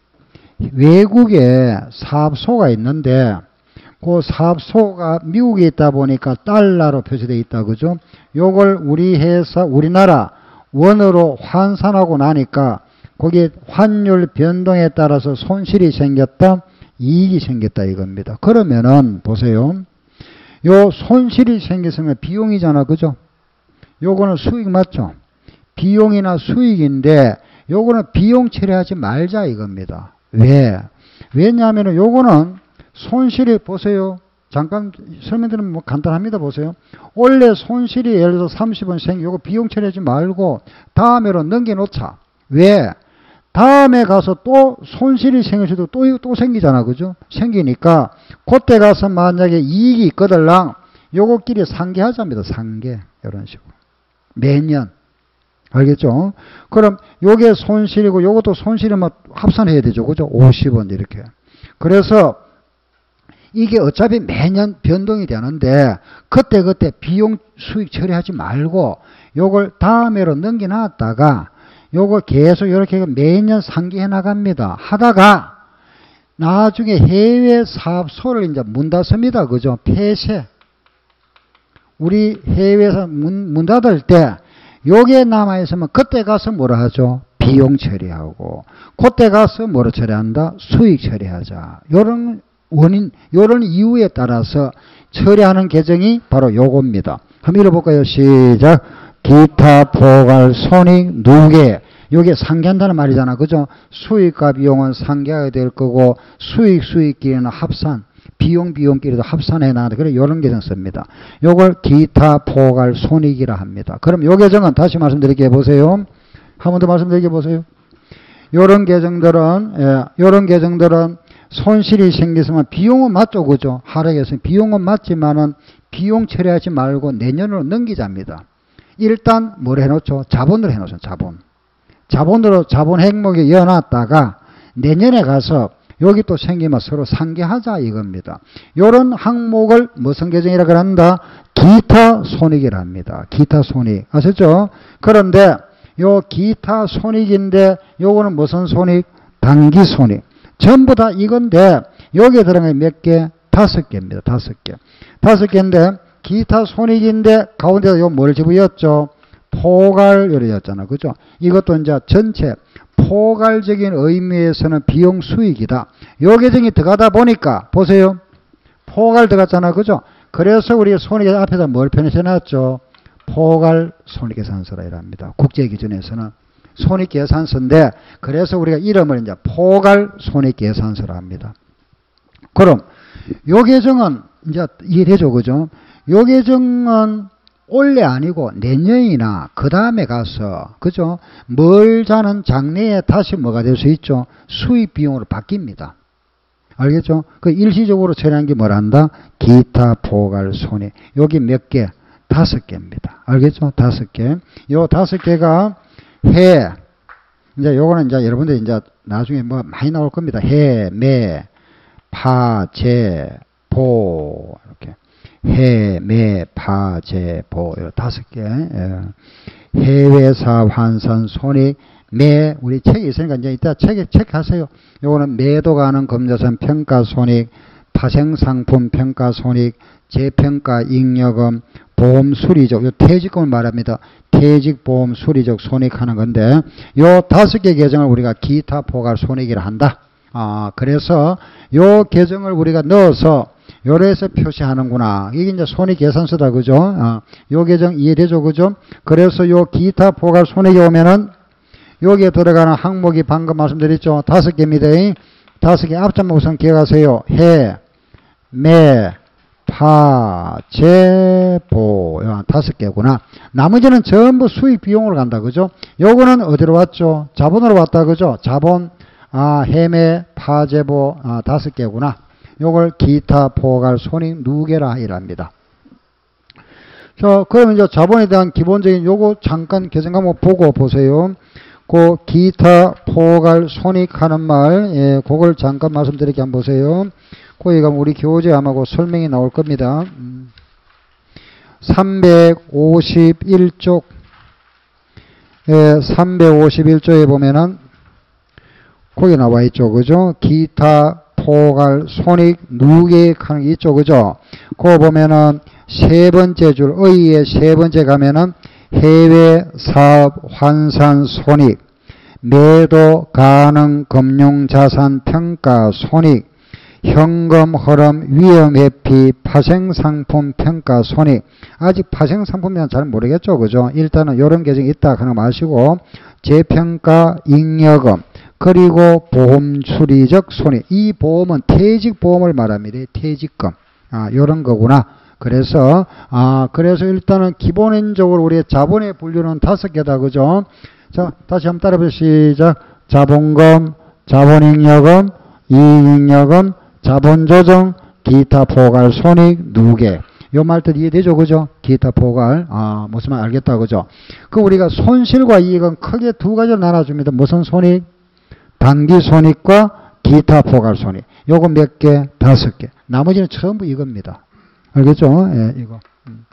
외국에 사업소가 있는데 그 사업소가 미국에 있다 보니까 달러로 표시되어 있다. 그죠? 요걸 우리 회사, 우리나라 원으로 환산하고 나니까 거기에 환율 변동에 따라서 손실이 생겼다. 이익이 생겼다 이겁니다. 그러면은 보세요. 요 손실이 생겼으면 비용이잖아. 그죠? 요거는 수익 맞죠? 비용이나 수익인데 요거는 비용 처리하지 말자 이겁니다. 왜? 왜냐하면 요거는 손실이 보세요. 잠깐 설명드리면 뭐 간단합니다. 보세요. 원래 손실이 예를 들어서 삼십 원 생기 요거 비용 처리하지 말고 다음에로 넘겨놓자. 왜? 다음에 가서 또 손실이 생길 수도 또, 또 생기잖아. 그죠? 생기니까 그때 가서 만약에 이익이 있거들랑 요거끼리 상계하자입니다. 상계. 이런 식으로. 매년. 알겠죠? 그럼 요게 손실이고 요것도 손실이면 합산해야 되죠. 그죠? 오십 원 이렇게. 그래서 이게 어차피 매년 변동이 되는데 그때그때 비용 수익 처리하지 말고 요걸 다음에로 넘겨놨다가 요거 계속 이렇게 매년 상기해 나갑니다. 하다가 나중에 해외 사업소를 이제 문 닫습니다. 그죠? 폐쇄. 우리 해외에서 문, 문 닫을 때 요게 남아있으면 그때 가서 뭐라 하죠? 비용 처리하고 그때 가서 뭐로 처리한다? 수익 처리하자. 요런 원인, 요런 이유에 따라서 처리하는 계정이 바로 요겁니다. 한번 읽어볼까요? 시작. 기타 포괄 손익 누계. 요게 상계한다는 말이잖아. 그죠? 수익과 비용은 상계가 될 거고 수익 수익끼리는 합산. 비용 비용끼리도 합산해 나가는데 그래 요런 계정 씁니다. 요걸 기타 포괄 손익이라 합니다. 그럼 요 계정은 다시 말씀드릴게 보세요. 한 번 더 말씀드리게 보세요. 요런 계정들은 예, 요런 계정들은 손실이 생겼으면 비용은 맞죠. 그죠? 하락했으면 비용은 맞지만은 비용 처리하지 말고 내년으로 넘기자입니다. 일단 뭘 해놓죠? 자본으로 해놓죠. 자본. 자본으로 자본 행목에 이어놨다가 내년에 가서 여기 또 생기면 서로 상계하자 이겁니다. 요런 항목을 무슨 계정이라 그런다? 기타 손익이라 합니다. 기타 손익. 아셨죠? 그런데 요 기타 손익인데 요거는 무슨 손익? 단기 손익. 전부 다 이건데 여기에 들어간 게 몇 개? 다섯 개입니다. 다섯 개. 다섯 개인데 기타 손익인데 가운데다 요 뭘 집어였죠? 포괄이었잖아. 그죠? 이것도 이제 전체 포괄적인 의미에서는 비용 수익이다. 요 계정이 들어가다 보니까 보세요. 포괄 들어갔잖아. 그죠? 그래서 우리가 손익 앞에다 뭘 표현해놨죠? 포괄 손익계산서라 이랍니다. 국제 기준에서는 손익계산서인데 그래서 우리가 이름을 이제 포괄 손익계산서라 합니다. 그럼 요 계정은 이제 이해되죠. 그죠? 요 계정은 올해 아니고 내년이나 그 다음에 가서 그죠? 멀자는 장래에 다시 뭐가 될 수 있죠? 수익 비용으로 바뀝니다. 알겠죠? 그 일시적으로 처리한 게 뭐란다? 기타 포괄 손익. 여기 몇 개? 다섯 개입니다. 알겠죠? 다섯 개. 요 다섯 개가 해. 이제 요거는 이제 여러분들 이제 나중에 뭐 많이 나올 겁니다. 해, 매, 파, 제, 보. 이렇게. 해, 매, 파, 제, 보. 요 다섯 개. 예. 해외사 환산 손익. 매, 우리 책이 있으니까 이제 이따 책에 체크하세요. 요거는 매도 가능 검자산 평가 손익, 파생상품 평가 손익, 재평가 잉여금, 보험 수리적, 요 퇴직금을 말합니다. 퇴직 보험 수리적 손익하는 건데, 요 다섯 개 계정을 우리가 기타 포괄 손익이라 한다. 아, 그래서 요 계정을 우리가 넣어서 요래서 표시하는구나. 이게 이제 손익계산서다, 그죠? 아, 요 계정 이해되죠, 그죠? 그래서 요 기타 포괄 손익이 오면은 여기에 들어가는 항목이 방금 말씀드렸죠. 다섯 개입니다. 다섯 개 앞자만 우선 기억하세요. 해, 매, 파, 재, 보. 다섯 개구나. 나머지는 전부 수익 비용으로 간다, 그죠? 요거는 어디로 왔죠? 자본으로 왔다, 그죠? 자본, 아, 해매, 파, 재, 보, 아, 다섯 개구나. 요걸 기타 포괄 손익 누계라 이랍니다. 자, 그럼 이제 자본에 대한 기본적인 요거 잠깐 계정 과목 보고 보세요. 그 기타 포괄 손익하는 말, 예, 그걸 잠깐 말씀드릴게 한번 보세요. 거기가 우리 교재 아마 그 설명이 나올 겁니다. 음. 삼백오십일 쪽, 예, 삼백오십일 쪽에 보면은 거기 나와 있죠, 그죠? 기타 포괄 손익 누계하는 게 있죠, 그죠? 그거 보면은 세 번째 줄, 의의 세 번째 가면은 해외 사업 환산 손익, 매도 가능 금융자산 평가 손익, 현금 흐름 위험 회피 파생 상품 평가 손익. 아직 파생 상품이란 잘 모르겠죠, 그죠? 일단은 이런 계정이 있다 하는 거 마시고, 재평가 잉여금, 그리고 보험 수리적 손익. 이 보험은 퇴직 보험을 말합니다. 퇴직금. 아, 요런 거구나. 그래서, 아, 그래서 일단은 기본적으로 우리의 자본의 분류는 다섯 개다, 그죠? 자, 다시 한번 따라해보시죠. 시작. 자본금, 자본잉여금, 이익잉여금, 자본조정, 기타 포괄 손익 누계. 요 말들 이해되죠, 그죠? 기타 포괄. 아, 무슨 말 알겠다, 그죠? 그 우리가 손실과 이익은 크게 두 가지로 나눠줍니다. 무슨 손익? 단기 손익과 기타 포괄 손익. 요거 몇 개? 다섯 개. 나머지는 전부 이겁니다. 알겠죠? 예, 이거. 음.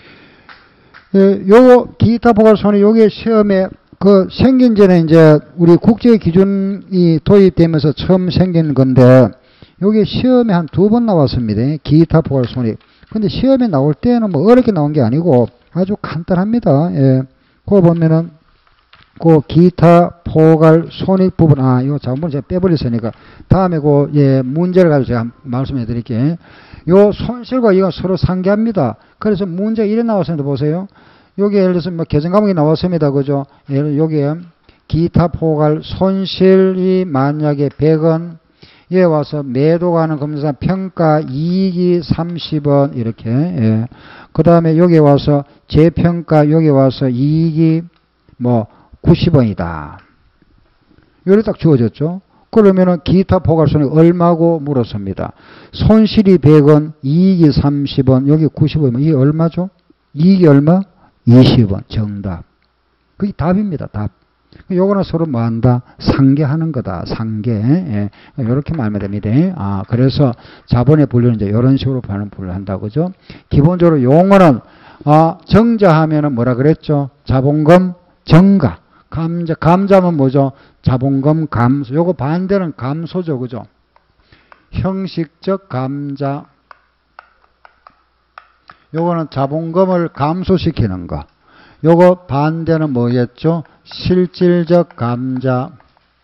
예, 요거 기타 포괄 손익, 요게 시험에 그 생긴 전에 이제 우리 국제 기준이 도입되면서 처음 생긴 건데, 요게 시험에 한 두 번 나왔습니다. 기타 포괄 손익. 근데 시험에 나올 때는 뭐 어렵게 나온 게 아니고 아주 간단합니다. 예. 그거 보면은 그 기타 포괄 손익 부분, 아, 이거 자본을 제가 빼버렸으니까 다음에 그, 예, 문제를 가지고 제가 말씀해 드릴게요. 요 손실과 이건 서로 상계합니다. 그래서 문제가 이래 나왔습니다. 보세요. 여기 예를 들어서 뭐 계정 과목이 나왔습니다. 그죠? 예를 여기에 기타 포괄 손실이 만약에 백 원, 예, 와서 매도 가는 금융자산 평가 이익이 삼십 원, 이렇게, 예. 그 다음에 여기 와서 재평가, 여기 와서 이익이 뭐 구십 원이다. 요리 딱 주어졌죠. 그러면은 기타 포괄 손익 얼마고 물었습니다. 손실이 백 원, 이익이 삼십 원, 여기 구십 원, 이게 얼마죠? 이익이 얼마? 이십 원. 정답. 그게 답입니다. 답. 요거는 서로 뭐 한다? 상계하는 거다. 상계. 예. 이렇게 말하면 됩니다. 아, 그래서 자본의 분류는 이제 이런 식으로 분류를 한다. 그죠? 기본적으로 용어는, 아, 정자하면은 뭐라 그랬죠? 자본금 정가. 감자, 감자면 뭐죠? 자본금 감소. 요거 반대는 감소죠. 그죠? 형식적 감자. 요거는 자본금을 감소시키는 거. 요거 반대는 뭐겠죠? 실질적 감자.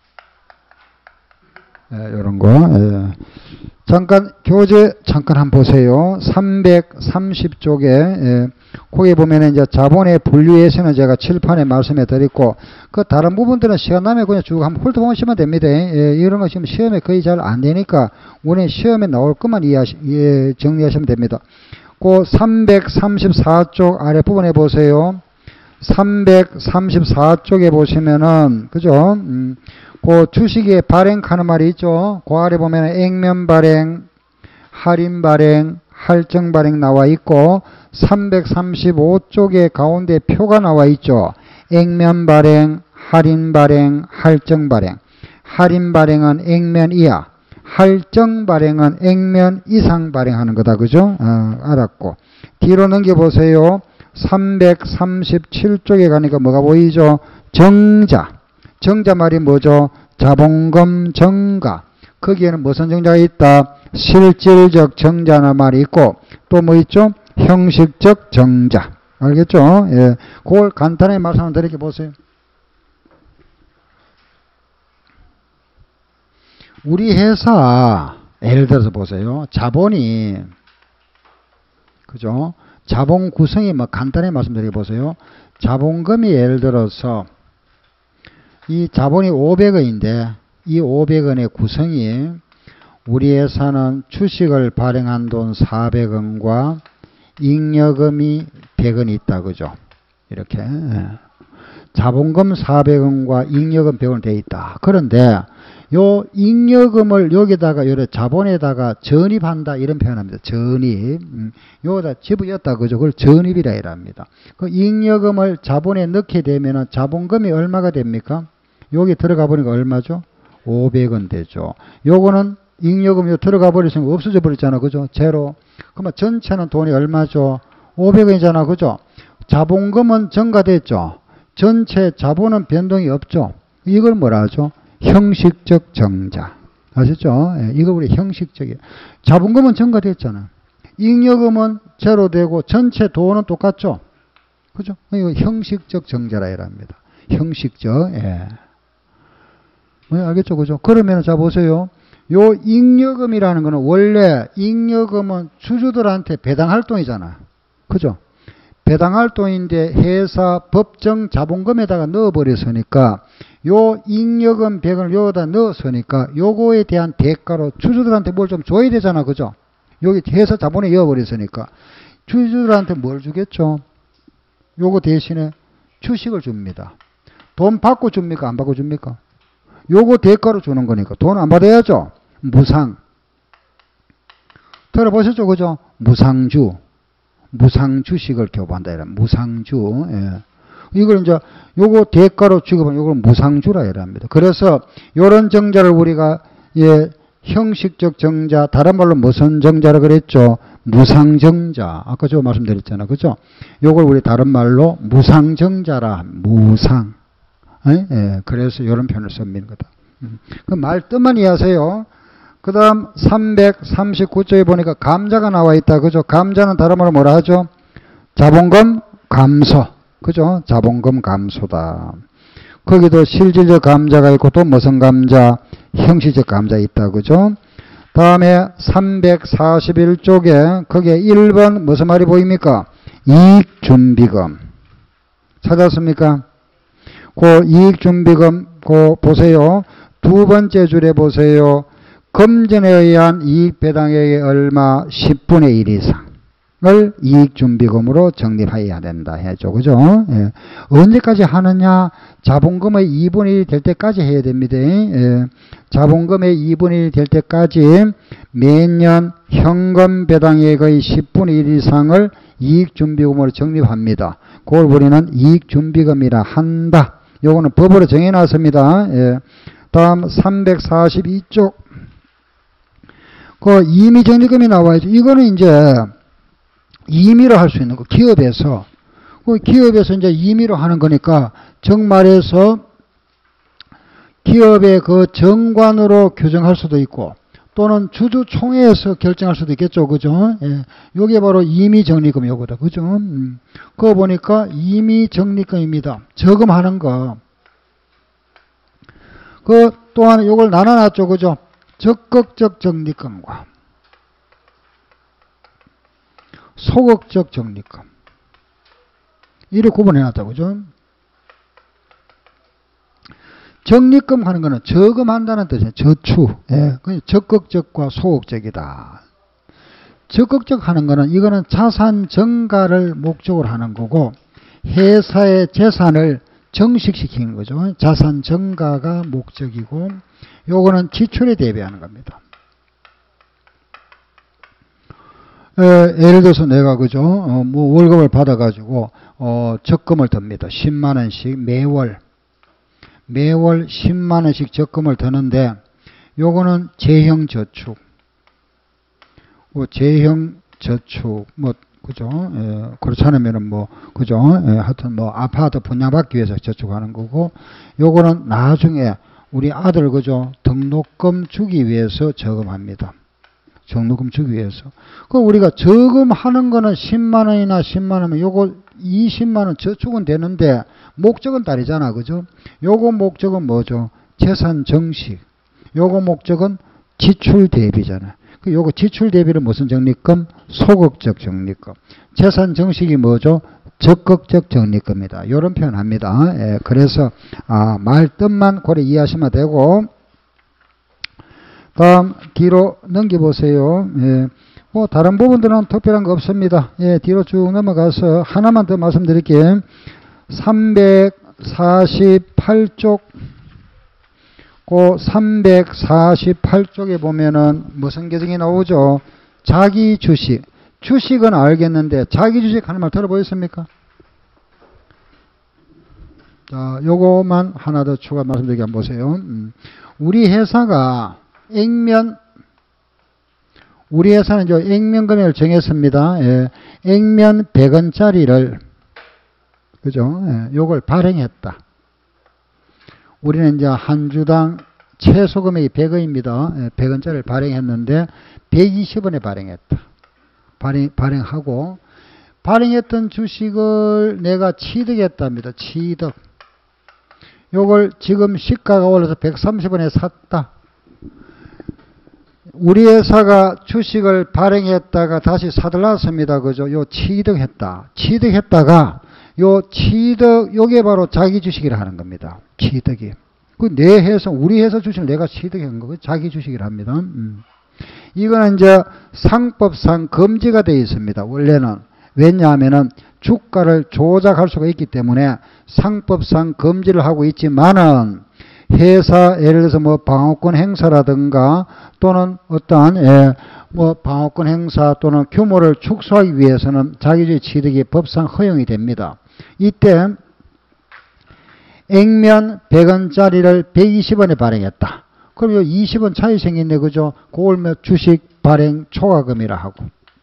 예, 요런 거. 예. 잠깐 교재 잠깐 한번 보세요. 삼백삼십 쪽에 예, 거기 보면은 이제 자본의 분류에서는 제가 칠판에 말씀해 드렸고, 그 다른 부분들은 시간 나면 그냥 쭉 한번 훑어보시면 됩니다. 예, 이런 거 지금 시험에 거의 잘 안 되니까 오늘 시험에 나올 것만 이해하시, 예, 정리하시면 됩니다. 그 삼백삼십사 쪽 아랫부분에 보세요. 삼백삼십사 쪽에 보시면은, 그죠? 음, 그 주식의 발행하는 말이 있죠. 그 아래 보면은 액면 발행, 할인 발행, 할증 발행 나와 있고, 삼백삼십오 쪽에 가운데 표가 나와 있죠. 액면 발행, 할인 발행, 할증 발행. 할인 발행은 액면 이하, 할증 발행은 액면 이상 발행하는 거다. 그죠? 어, 알았고. 뒤로 넘겨보세요. 삼백삼십칠 쪽에 가니까 뭐가 보이죠? 정자. 정자 말이 뭐죠? 자본금 정가. 거기에는 무슨 정자가 있다? 실질적 정자나 말이 있고, 또 뭐 있죠? 형식적 정자. 알겠죠? 예. 그걸 간단히 말씀 한번 드릴게 보세요. 우리 회사, 예를 들어서 보세요. 자본이, 그죠? 자본 구성이 뭐 간단히 말씀드려 보세요. 자본금이 예를 들어서 이 자본이 오백 원인데 이 오백 원의 구성이 우리 회사는 주식을 발행한 돈 사백 원과 잉여금이 백 원이 있다. 그죠? 이렇게. 자본금 사백 원과 잉여금 백 원 돼 있다. 그런데 요 잉여금을 여기다가 요래 자본에다가 전입한다 이런 표현합니다. 전입. 음, 요거다 집어였다. 그죠? 그걸 전입이라 이랍니다. 그 잉여금을 자본에 넣게 되면은 자본금이 얼마가 됩니까? 여기 들어가 보니까 얼마죠? 오백 원 되죠. 요거는 잉여금 요 들어가 버리시면 없어져 버렸잖아. 그죠? 제로. 그러면 전체는 돈이 얼마죠? 오백 원이잖아. 그죠? 자본금은 증가됐죠. 전체 자본은 변동이 없죠. 이걸 뭐라 하죠? 형식적 정자. 아시죠? 예, 이거 우리 형식적이에요. 자본금은 증가됐잖아. 잉여금은 제로 되고 전체 돈은 똑같죠. 그죠? 이거 형식적 정자라 이랍니다. 형식적. 예. 네, 알겠죠? 그죠? 그러면 자 보세요. 요 잉여금이라는 거는 원래 잉여금은 주주들한테 배당 활동이잖아. 그죠? 배당 활동인데 회사 법정 자본금에다가 넣어버렸으니까 요 잉여금 백 원을 여기다 넣었으니까 요거에 대한 대가로 주주들한테 뭘 좀 줘야 되잖아. 그죠? 여기 회사 자본에 넣어버렸으니까 주주들한테 뭘 주겠죠? 요거 대신에 주식을 줍니다. 돈 받고 줍니까? 안 받고 줍니까? 요거 대가로 주는 거니까 돈 안 받아야죠. 무상. 들어보셨죠? 그죠? 무상주. 무상주식을 교부한다. 이런 무상주. 예. 이걸 이제 요거 대가로 취급하면 요걸 무상주라 이랍니다. 그래서 요런 정자를 우리가 예, 형식적 정자, 다른 말로 무슨 정자라 그랬죠? 무상정자. 아까 저 말씀드렸잖아. 그죠? 요걸 우리 다른 말로 무상정자라. 무상. 예? 예. 그래서 요런 표현을 씁니다. 음. 그 말 뜻만 이해하세요. 그 다음 삼백삼십구 쪽에 보니까 감자가 나와 있다. 그죠? 감자는 다른 말로 뭐라 하죠? 자본금 감소. 그죠? 자본금 감소다. 거기도 실질적 감자가 있고 또 무슨 감자? 형식적 감자 있다. 그죠? 다음에 삼백사십일 쪽에 거기에 일 번 무슨 말이 보입니까? 이익준비금. 찾았습니까? 그 이익준비금 그 보세요. 두 번째 줄에 보세요. 금전에 의한 이익 배당액의 얼마? 십분의 일 이상을 이익준비금으로 적립해야 된다. 해죠. 그죠? 예. 언제까지 하느냐? 자본금의 이분의 일이 될 때까지 해야 됩니다. 예. 자본금의 이분의 일이 될 때까지 매년 현금 배당액의 십분의 일 이상을 이익준비금으로 적립합니다. 그걸 우리는 이익준비금이라 한다. 요거는 법으로 정해놨습니다. 예. 다음 삼백사십이 쪽. 그 임의적립금이 나와야죠. 이거는 이제 임의로 할 수 있는 거. 기업에서. 그 기업에서 이제 임의로 하는 거니까 정말해서 기업의 그 정관으로 규정할 수도 있고 또는 주주총회에서 결정할 수도 있겠죠. 그죠? 예. 요게 바로 임의적립금 요거다. 그죠? 음. 그거 보니까 임의적립금입니다. 저금하는 거. 그 또한 요걸 나눠놨죠. 그죠? 적극적 적립금과 소극적 적립금. 이를 구분해놨다고. 그죠? 적립금 하는 거는 저금한다는 뜻이에요. 저축. 예. 적극적과 소극적이다. 적극적 하는 거는 이거는 자산 증가를 목적으로 하는 거고 회사의 재산을 정식시키는 거죠. 자산 증가가 목적이고 요거는 지출에 대비하는 겁니다. 에, 예를 들어서 내가 그죠? 어, 뭐 월급을 받아가지고 어, 적금을 듭니다. 십만 원씩 매월 매월 십만 원씩 적금을 드는데 요거는 재형 저축, 뭐 재형 저축 뭐 그죠? 예, 그렇지 않으면은 뭐 그죠? 예, 하여튼 뭐 아파트 분양받기 위해서 저축하는 거고 요거는 나중에 우리 아들 그죠? 등록금 주기 위해서 저금합니다. 적립금 주기 위해서. 그 우리가 저금하는 거는 십만 원이나 십만 원이면 요거 이십만 원 저축은 되는데 목적은 다르잖아. 그죠? 요거 목적은 뭐죠? 재산 정식. 요거 목적은 지출 대비잖아. 그 요거 지출 대비는 무슨 적립금? 소극적 적립금. 재산 정식이 뭐죠? 적극적 적립금이다. 요런 표현합니다. 예, 그래서 아, 말 뜻만 고려 이해하시면 되고, 다음 뒤로 넘겨보세요. 예, 뭐 다른 부분들은 특별한 거 없습니다. 예, 뒤로 쭉 넘어가서 하나만 더 말씀드릴게요. 삼백사십팔 쪽, 그 삼백사십팔 쪽에 보면은 무슨 계정이 나오죠? 자기 주식. 주식은 알겠는데 자기 주식 하는 말 들어보셨습니까? 자, 요거만 하나 더 추가 말씀드리게 한번 보세요. 음. 우리 회사가 액면, 우리 회사는 이제 액면 금액을 정했습니다. 예. 액면 백 원짜리를, 그죠? 예. 요걸 발행했다. 우리는 이제 한 주당 최소 금액이 백 원입니다. 예. 백 원짜리를 발행했는데 백이십 원에 발행했다. 발행, 발행하고, 발행했던 주식을 내가 취득했답니다. 취득. 요걸 지금 시가가 올라서 백삼십 원에 샀다. 우리 회사가 주식을 발행했다가 다시 사들났습니다. 그죠? 요 취득했다. 취득했다가 요 취득, 요게 바로 자기 주식이라 하는 겁니다. 취득이. 그 내 회사, 우리 회사 주식을 내가 취득한 거, 자기 주식이라 합니다. 음. 이거는 이제 상법상 금지가 되어 있습니다. 원래는. 왜냐하면은 주가를 조작할 수가 있기 때문에 상법상 금지를 하고 있지만은, 회사 예를 들어서 뭐 방어권 행사라든가 또는 어떠한 예, 뭐 방어권 행사 또는 규모를 축소하기 위해서는 자기주의 취득이 법상 허용이 됩니다. 이때 액면 백 원짜리를 백이십 원에 발행했다. 그럼 요 이십 원 차이 생겼네. 그죠? 그걸 뭐 주식 발행 초과금이라 하고.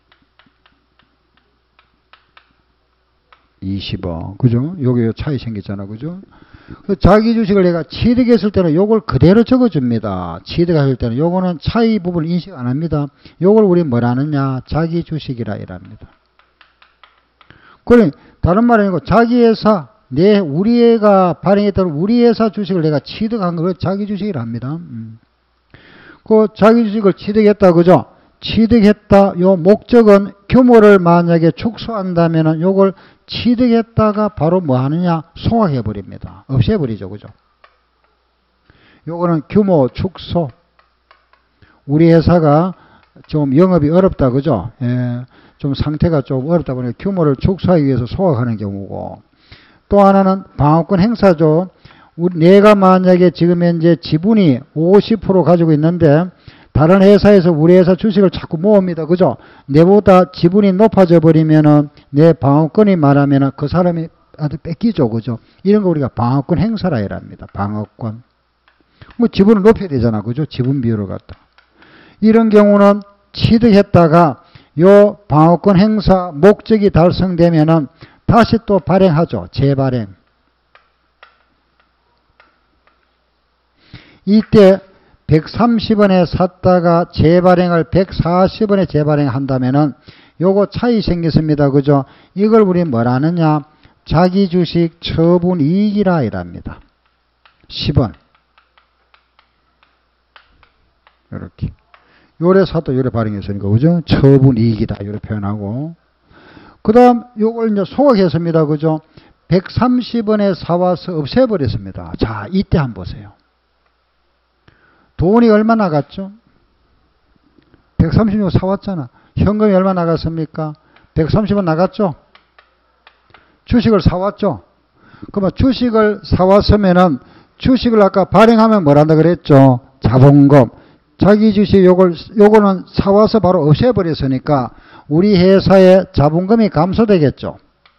이십 원. 그죠? 요게 차이 생겼잖아. 그죠? 자기 주식을 내가 취득했을 때는 요걸 그대로 적어줍니다. 취득했을 때는 요거는 차이 부분을 인식 안 합니다. 요걸 우리 뭐라 하느냐? 자기 주식이라 이랍니다. 그래, 다른 말이 아니고 자기 회사, 내, 우리 애가 발행했던 우리 회사 주식을 내가 취득한 거, 자기 주식이라 합니다. 음. 그 자기 주식을 취득했다. 그죠? 취득했다. 요 목적은 규모를 만약에 축소한다면은 요걸 취득했다가 바로 뭐 하느냐? 소각해버립니다. 없애버리죠. 그죠? 요거는 규모 축소. 우리 회사가 좀 영업이 어렵다. 그죠? 예, 좀 상태가 좀 어렵다 보니 규모를 축소하기 위해서 소각하는 경우고, 또 하나는 방어권 행사죠. 우리 내가 만약에 지금 현재 지분이 오십 퍼센트 가지고 있는데 다른 회사에서 우리 회사 주식을 자꾸 모읍니다. 그죠? 내보다 지분이 높아져 버리면은 내 방어권이 말하면은 그 사람이 아주 뺏기죠. 그죠? 이런 거 우리가 방어권 행사라 이랍니다. 방어권. 뭐 지분을 높여야 되잖아. 그죠? 지분 비율을 갖다. 이런 경우는 취득했다가 요 방어권 행사 목적이 달성되면은 다시 또 발행하죠. 재발행. 이때 백삼십 원에 샀다가 재발행을 백사십 원에 재발행한다면은 요거 차이 생겼습니다. 그죠? 이걸 우리 뭐라 하느냐? 자기 주식 처분 이익이라 이랍니다. 십 원. 이렇게. 요래 사도 요래 발행했으니까, 그죠? 처분 이익이다. 요래 표현하고. 그 다음 요걸 이제 소각했습니다. 그죠? 백삼십 원에 사와서 없애버렸습니다. 자, 이때 한번 보세요. 돈이 얼마 나갔죠? 백삼십 원 사왔잖아. 현금이 얼마 나갔습니까? 백삼십 원 나갔죠? 주식을 사왔죠? 그러면 주식을 사왔으면은 주식을 아까 발행하면 뭐란다 그랬죠? 자본금. 자기 주식 요걸, 요거는 사와서 바로 없애버렸으니까 우리 회사의 자본금이 감소되겠죠.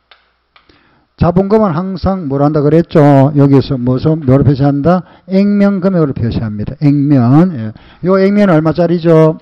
자본금은 항상 뭘 한다 그랬죠? 여기서 무슨 뭐로 표시한다? 액면 금액으로 표시합니다. 액면. 예. 요 액면은 얼마짜리죠?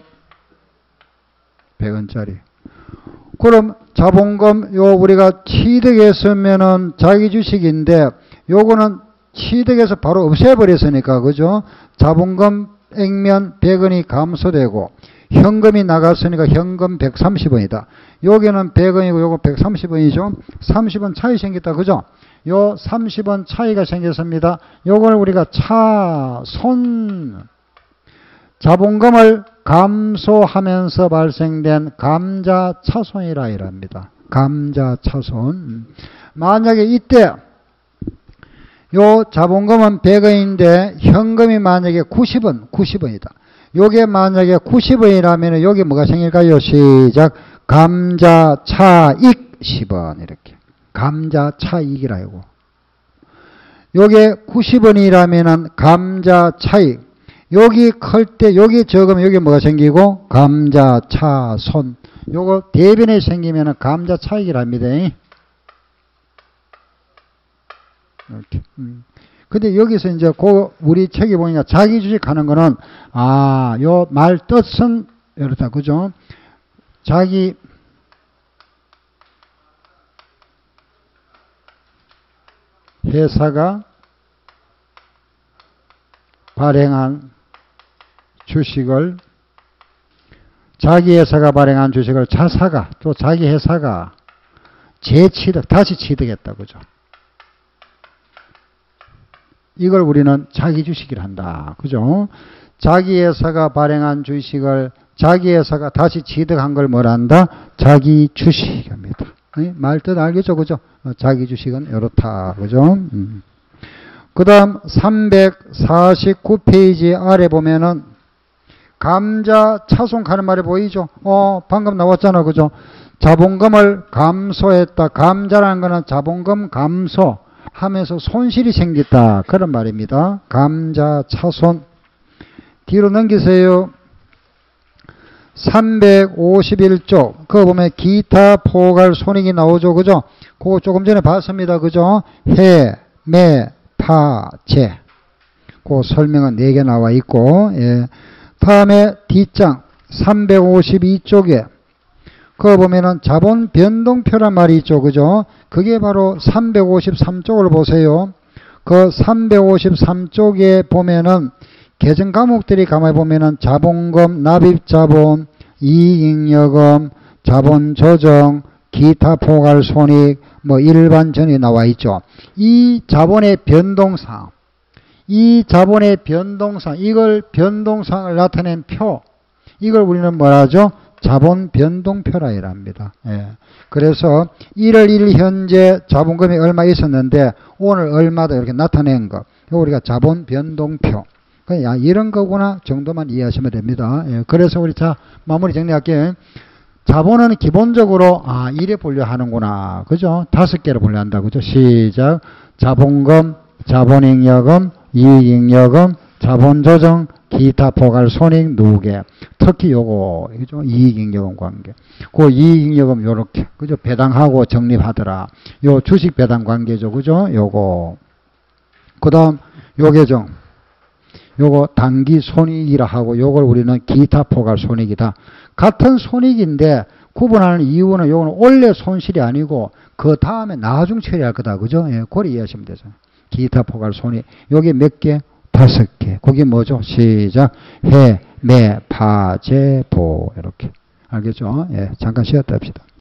백 원짜리. 그럼 자본금 요 우리가 취득했으면은 자기 주식인데 요거는 취득해서 바로 없애버렸으니까, 그죠? 자본금 액면 백 원이 감소되고 현금이 나갔으니까 현금 백삼십 원이다. 여기는 백 원이고 요거 백삼십 원이죠. 삼십 원 차이 생겼다. 그죠? 요 삼십 원 차이가 생겼습니다. 요걸 우리가 차손, 자본금을 감소하면서 발생된 감자차손이라 이랍니다. 감자차손. 만약에 이때 요 자본금은 백 원인데 현금이 만약에 구십 원, 구십 원이다. 요게 만약에 구십 원이라면 여기 뭐가 생길까요? 시작. 감자차익 십 원 이렇게. 감자차익이라 이거. 요게 구십 원이라면은 감자차익. 여기 클 때 여기 적으면 여기 뭐가 생기고 감자차손. 요거 대변에 생기면은 감자차익이랍니다. 이렇게. 음. 근데 여기서 이제 그 우리 책에 보니까 자기 주식 하는 거는 아, 요 말 뜻은 이렇다. 그죠? 자기 회사가 발행한 주식을 자기 회사가 발행한 주식을 자사가 또 자기 회사가 재취득 다시 취득했다. 그죠? 이걸 우리는 자기 주식이라 한다. 그죠? 자기 회사가 발행한 주식을 자기 회사가 다시 취득한 걸 뭐라 한다? 자기 주식입니다. 말뜻 알겠죠? 그죠? 자기 주식은 이렇다. 그죠? 음. 그 다음 삼백사십구 페이지 아래 보면은 감자차손 가는 말이 보이죠? 어, 방금 나왔잖아. 그죠? 자본금을 감소했다. 감자라는 거는 자본금 감소 하면서 손실이 생겼다. 그런 말입니다. 감자차손. 뒤로 넘기세요. 삼백오십일 쪽. 그거 보면 기타 포괄 손익이 나오죠. 그죠? 그거 조금 전에 봤습니다. 그죠? 해, 매, 파, 제. 그 설명은 네 개 나와 있고, 예. 다음에 뒷장 삼백오십이 쪽에 그거 보면은 자본 변동표란 말이 있죠. 그죠? 그게 바로 삼백오십삼 쪽을 보세요. 그 삼백오십삼 쪽에 보면은 계정 과목들이 가만히 보면은 자본금, 납입자본, 이익잉여금, 자본조정, 기타 포괄 손익, 뭐 일반 전이 나와 있죠. 이 자본의 변동상, 이 자본의 변동상, 이걸 변동상을 나타낸 표, 이걸 우리는 뭐라 하죠? 자본 변동표라 이랍니다. 예. 그래서 일월 일 일 현재 자본금이 얼마 있었는데 오늘 얼마다 이렇게 나타낸 거, 이거 우리가 자본 변동표. 야, 이런 거구나 정도만 이해하시면 됩니다. 예. 그래서 우리 자 마무리 정리할게요. 자본은 기본적으로 아 이래 분류 하는구나. 그죠? 다섯 개로 분류한다. 그죠? 시작. 자본금, 자본잉여금, 이익잉여금, 자본조정, 기타 포괄 손익 누계. 특히 요거 그죠? 이익잉여금 관계. 그 이익잉여금 요렇게 그죠? 배당하고 적립하더라. 요 주식 배당 관계죠. 그죠? 요거. 그다음 요 계정. 요거 단기 손익이라 하고 요걸 우리는 기타 포괄 손익이다. 같은 손익인데 구분하는 이유는 요거는 원래 손실이 아니고 그 다음에 나중 처리할 거다. 그죠? 예, 그걸 이해하시면 되죠. 기타 포괄 손익. 요게 몇 개? 다섯 개. 그게 뭐죠? 시작. 해, 매, 파, 제, 보. 이렇게. 알겠죠? 예, 잠깐 쉬었다 합시다.